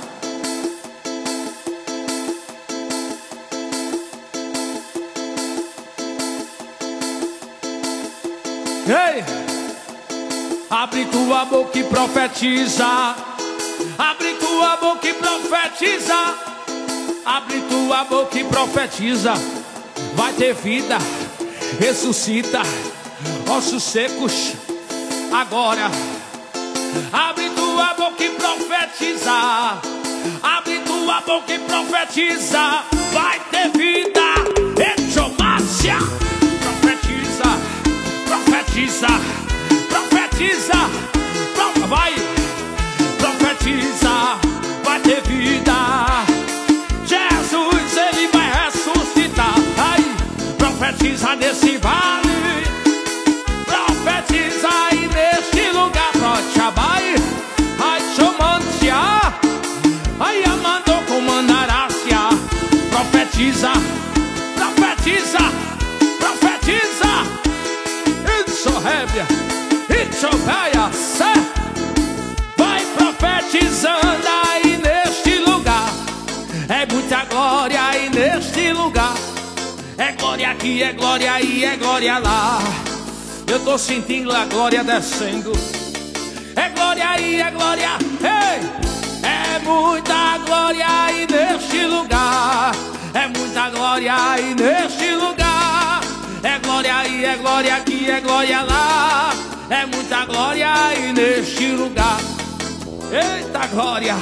Ei, abre tua boca e profetiza. Abre tua boca e profetiza. Abre tua boca e profetiza. Vai ter vida, ressuscita ossos secos agora. Abre tua boca e profetiza. Abre tua boca e profetiza. Vai ter vida, exomácia. Profetiza, profetiza, profetiza, vai, profetiza, vai ter vida. Jesus, ele vai ressuscitar. Ai, profetiza nesse vale, profetiza aí neste lugar. Vai, ai, chomante-a, ai, amando comandará-se-a. Profetiza, profetiza, profetiza. Itzohébia, Itzovéia, vai profetizando aí neste lugar. É muita glória aí neste lugar. É glória aqui, é glória aí, é glória lá. Eu tô sentindo a glória descendo. É glória aí, é glória, ei. É muita glória aí neste lugar. é muita glória aí neste lugar. É glória aí, é glória aqui, é glória lá. É muita glória aí neste lugar. Eita glória!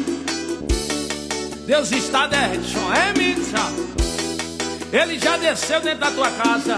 Deus está dentro, é missa. Ele já desceu dentro da tua casa.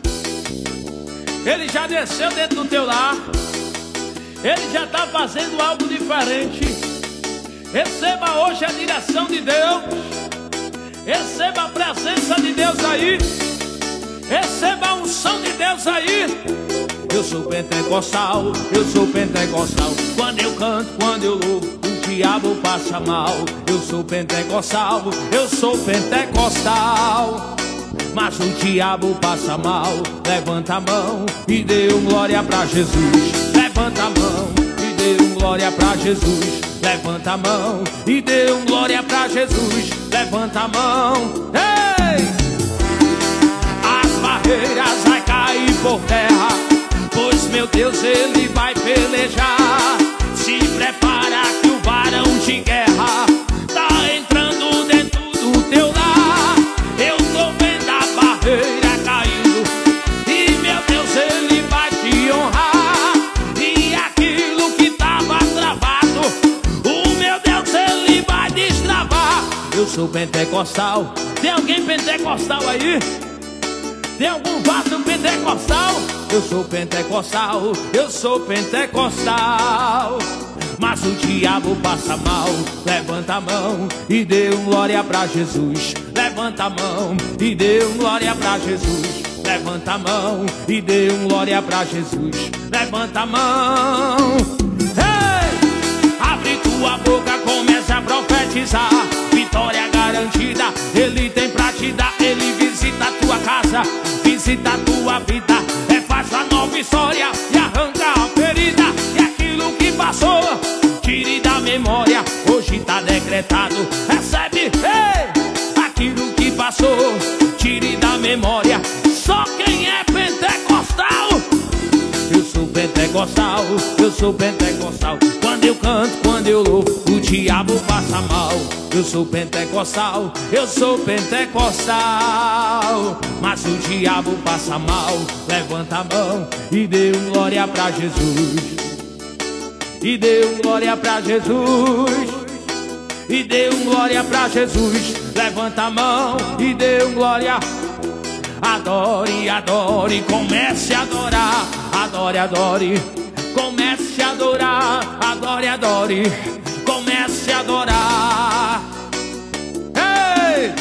Ele já desceu dentro do teu lar. Ele já está fazendo algo diferente. Receba hoje a direção de Deus. Receba a presença de Deus aí. Receba a unção de Deus aí. Eu sou pentecostal, eu sou pentecostal. Quando eu canto, quando eu louvo, o diabo passa mal. Eu sou pentecostal, eu sou pentecostal. Mas o diabo passa mal. Levanta a mão e dê glória pra Jesus. Levanta a mão e dê glória pra Jesus. Levanta a mão e dê glória pra Jesus. Levanta a mão. Ei! As barreiras vai cair por terra, pois meu Deus, Ele vai pelejar. Se prepara que o varão de guerra tá entrando dentro do teu lar. Eu tô vendo a barreira caindo e meu Deus, Ele vai te honrar. E aquilo que tava travado, o meu Deus, Ele vai destravar. Eu sou pentecostal. Tem alguém pentecostal aí? Tem algum vaso pentecostal? Eu sou pentecostal, eu sou pentecostal. Mas o diabo passa mal. Levanta a mão e dê glória pra Jesus. Levanta a mão e dê glória pra Jesus. Levanta a mão e dê glória pra Jesus. Levanta a mão. Ei! Abre tua boca, começa a profetizar. Vitória garantida, Ele tem pra te dar. Ele visita a tua casa, visita a tua vida. Faz a nova história e arranca a ferida. E aquilo que passou, tire da memória. Hoje tá decretado, recebe. Ei! Aquilo que passou, tire da memória. Só quem é pentecostal. Eu sou pentecostal, eu sou pentecostal. Quando eu canto, quando eu louvo, o diabo passa mal. Eu sou pentecostal, eu sou pentecostal. Mas o diabo passa mal. Levanta a mão e dê glória pra Jesus. E dê glória pra Jesus. E dê glória pra Jesus. Levanta a mão e dê glória. Adore, adore, comece a adorar. Adore, adore, comece a adorar. Adore, adore, comece a adorar. Ei!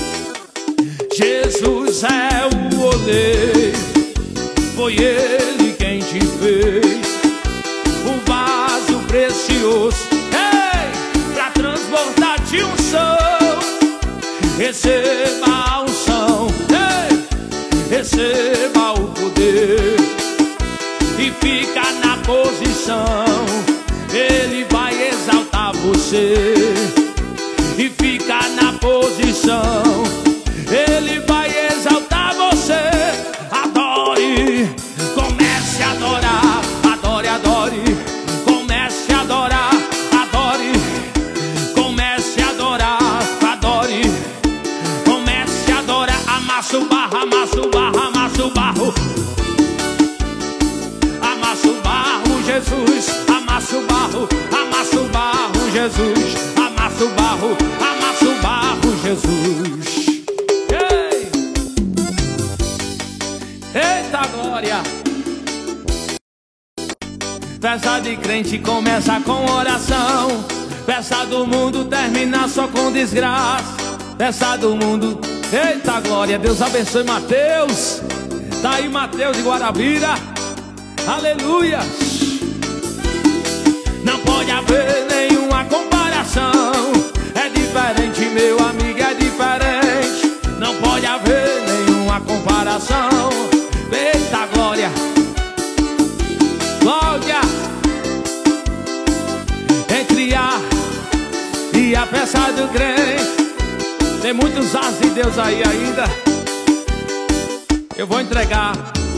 Jesus é o oleiro, foi Ele quem te fez um vaso precioso, ei, pra transbordar de unção. Receba a unção, ei, receba o poder e fica na posição. Ele vai exaltar você e fica na posição. Ele vai exaltar você. Adore, comece a adorar. Adore, adore, comece a adorar. Adore, comece a adorar. Adore, comece a adorar. Amassa o barro, amassa o barro, amassa o barro. Amassa o barro, Jesus. Amassa o barro, Jesus. Amassa o barro, Jesus. Ei! Eita glória! Festa de crente começa com oração. Festa do mundo termina só com desgraça. Festa do mundo. Eita glória! Deus abençoe Mateus. Tá aí Mateus de Guarabira. Aleluia! Não pode haver nenhuma comparação. É diferente, meu amigo, é diferente. Não pode haver nenhuma comparação. Eita glória, glória. Entre a e a festa do crente. Tem muitos as de Deus aí ainda. Eu vou entregar.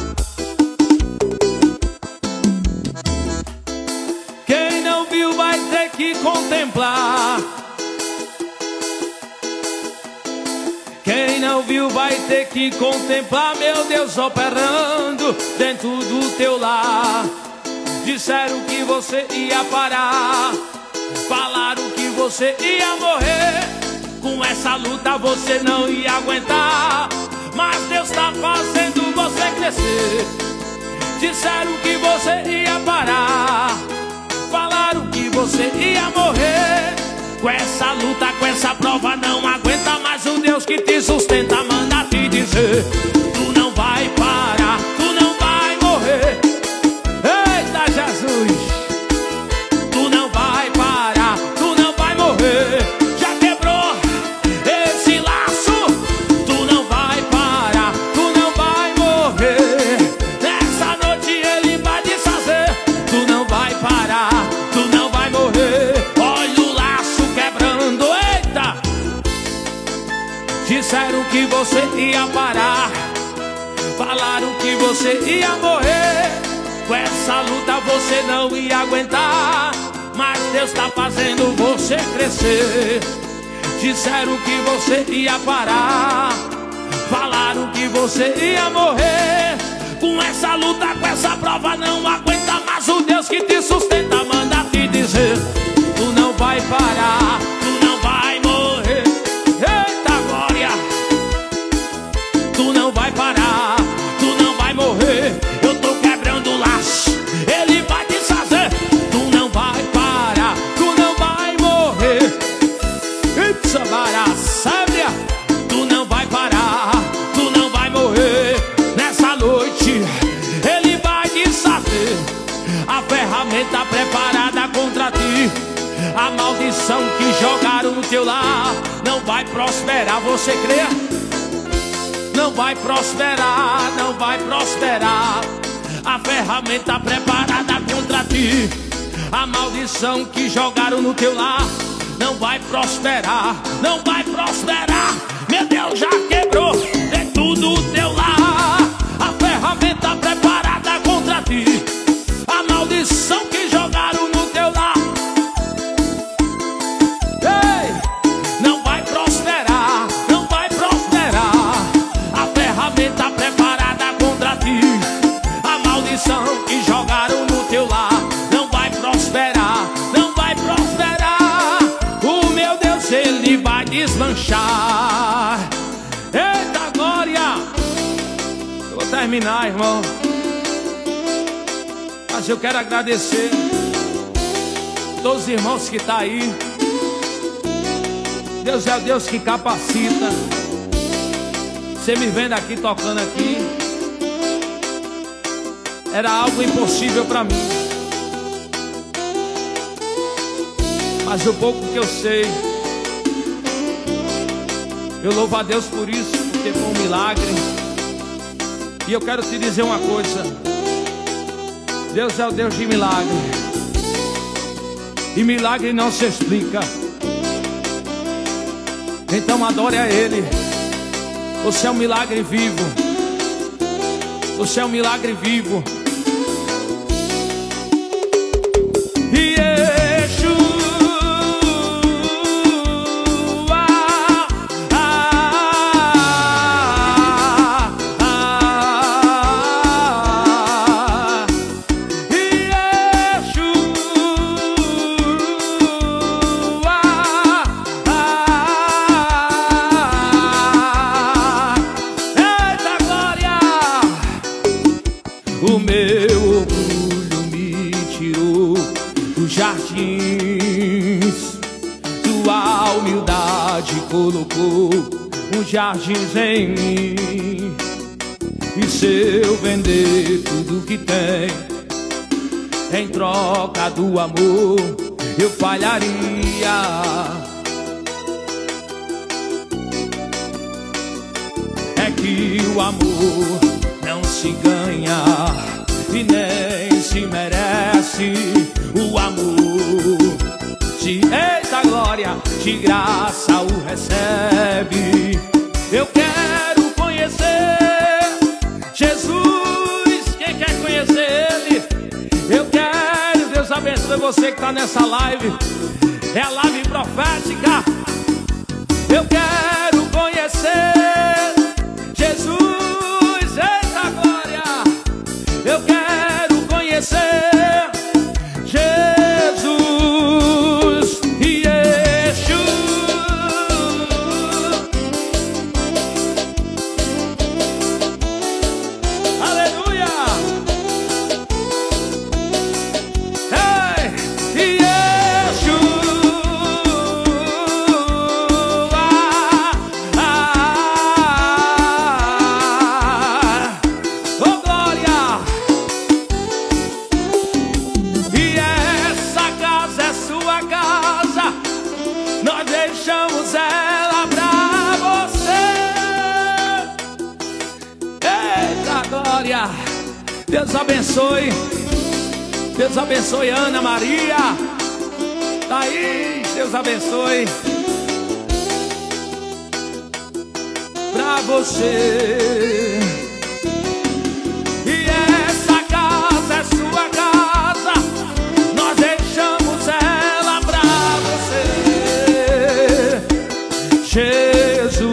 Quem não viu vai ter que contemplar. viu vai ter que contemplar meu Deus operando dentro do teu lar. Disseram que você ia parar, falaram que você ia morrer. Com essa luta você não ia aguentar, mas Deus tá fazendo você crescer. Disseram que você ia parar, falaram que você ia morrer. Com essa luta, com essa prova não aguenta, mas o Deus que te sustenta manda te dizer: tu não vai parar, tu não vai morrer. Eita Jesus! Tu não vai parar, tu não vai morrer. Já quebrou esse laço, tu não vai parar, tu não vai morrer. Nessa noite ele vai desfazer, tu não vai parar, tu não vai morrer. Olha o laço quebrando, eita! Disseram que você ia parar, falaram que você ia morrer. Com essa luta você não ia aguentar, mas Deus tá fazendo você crescer. Disseram que você ia parar, falaram que você ia morrer. Com essa luta, com essa prova não aguenta, mas o Deus que te sustenta manda te dizer: tu não vai parar, tu não vai morrer. Eita glória! Tu não vai parar, tu não vai morrer. Eu tô quebrando o laço, ele vai desfazer. Tu não vai parar, tu não vai morrer. Itza Barasábia, tu não vai parar, tu não vai morrer. Nessa noite ele vai desfazer a ferramenta preparada contra ti. A maldição que jogaram no teu lar não vai prosperar, você crê? Não vai prosperar, não vai prosperar. A ferramenta preparada contra ti, a maldição que jogaram no teu lar não vai prosperar, não vai prosperar. Meu Deus, já quebrou dentro do teu lar a ferramenta preparada contra ti, a maldição que jogaram no teu lar. Ei, não vai prosperar, não vai prosperar. A ferramenta preparada contra ti, a maldição que jogaram no teu lar não vai prosperar, não vai prosperar. O meu Deus, ele vai desmanchar. Eita glória! Eu vou terminar, irmão, mas eu quero agradecer todos os irmãos que estão aí. Deus é o Deus que capacita. Você me vendo aqui, tocando aqui, era algo impossível para mim, mas o pouco que eu sei, eu louvo a Deus por isso, porque foi um milagre. E eu quero te dizer uma coisa: Deus é o Deus de milagre, e milagre não se explica. Então adore a Ele. Você é um milagre vivo, você é um milagre vivo. O meu orgulho me tirou dos jardins, tua humildade colocou uns jardins em mim. E se eu vender tudo que tem em troca do amor, eu falharia. É que o amor não se ganha e nem se merece. O amor, eita glória, de graça o recebe. Eu quero conhecer Jesus. Quem quer conhecer Ele? Eu quero. Deus abençoe você que está nessa live. É a live profética. Eu quero conhecer glória. Deus abençoe. Deus abençoe Ana Maria. Tá aí, Deus abençoe. Pra você. E essa casa é sua casa. Nós deixamos ela pra você, Jesus.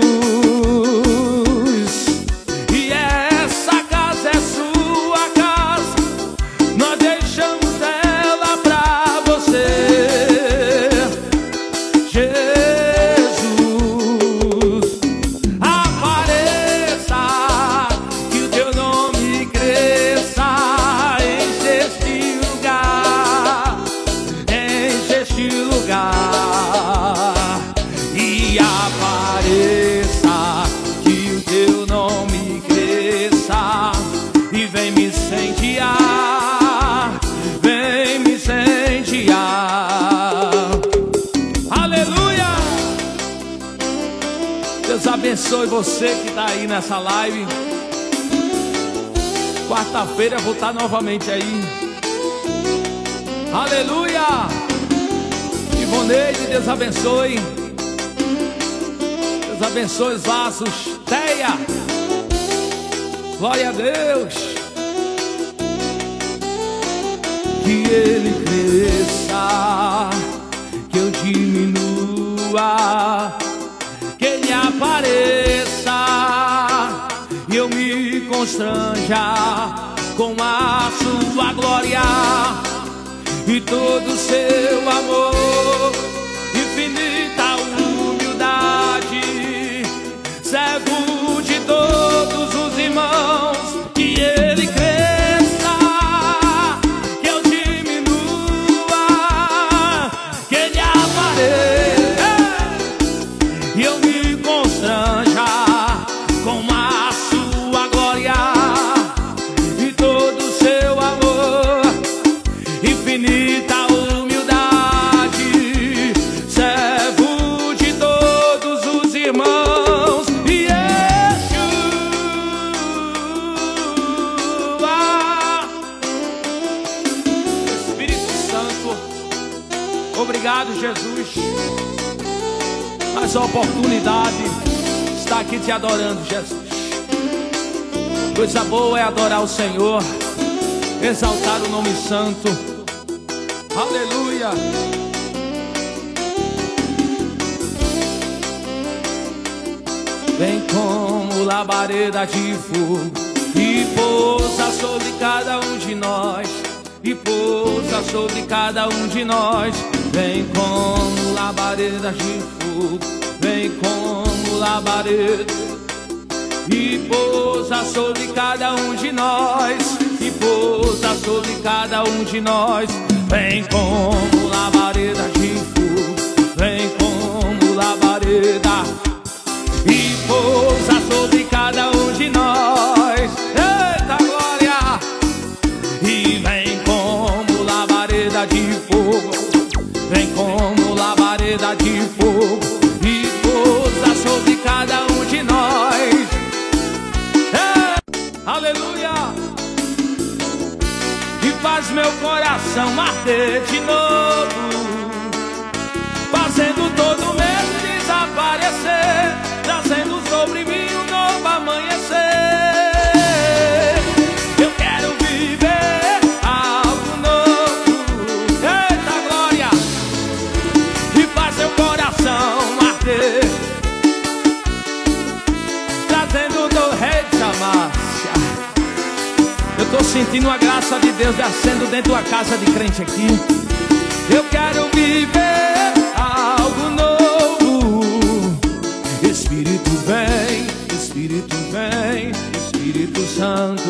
E essa casa é sua casa. Nós deixamos ela pra você, Jesus. Apareça, que o teu nome cresça. Enche este lugar, enche este lugar. E apareça, que o teu nome cresça. E vem me incendiar, vem me incendiar. Aleluia! Deus abençoe você que está aí nessa live. Quarta-feira eu vou estar novamente aí. Aleluia! Ivoneide, Deus abençoe. Deus abençoe os laços. Teia, glória a Deus. Que ele cresça, que eu diminua. Que ele apareça e eu me constranja com a sua glória e todo o seu amor, infinita humildade, servo de todos os irmãos. Que ele cresça, que eu diminua, que ele apareça e eu me constranja com a sua glória e todo o seu amor, infinita humildade, servo de todos os irmãos. E Yeshua, Espírito Santo, obrigado, Jesus. Mais a oportunidade de estar aqui te adorando, Jesus. Coisa boa é adorar o Senhor, exaltar o nome santo. Aleluia. Vem como labareda de fogo e pousa sobre cada um de nós, e pousa sobre cada um de nós. Vem como labareda de fogo, vem como labareda e pousa sobre cada um de nós, e pousa sobre cada um de nós. Vem como labareda de fogo, vem como labareda e pousa sobre cada um de nós. Eita glória! E vem como labareda de fogo, vem como labareda de fogo e pousa sobre cada um de nós. Aleluia! E faz meu coração arder de novo, fazendo todo medo desaparecer, trazendo sobre mim um novo amanhecer. Eu quero viver algo novo. Eita glória! E faz meu coração arder, trazendo do rei de Damasco. Eu tô sentindo a graça de Deus descendo dentro da casa de crente aqui. Eu quero viver algo novo. Espírito vem, Espírito vem, Espírito Santo.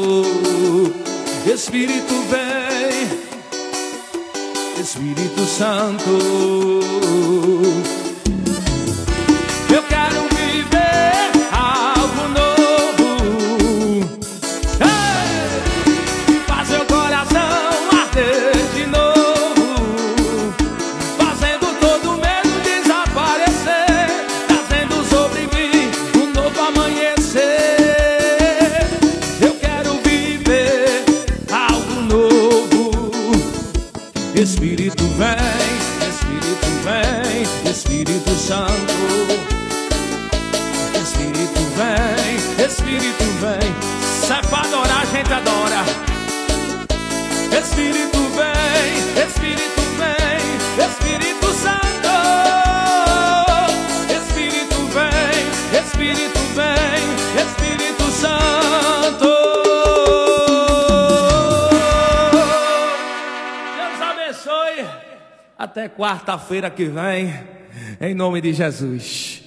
Espírito vem, Espírito Santo. Eu quero viver algo novo. Faz meu coração arder de novo, fazendo todo medo desaparecer, trazendo sobre mim um novo amanhecer. Eu quero gente adora. Espírito vem, Espírito vem, Espírito Santo. Espírito vem, Espírito vem, Espírito Santo. Deus abençoe. Até quarta-feira que vem, em nome de Jesus.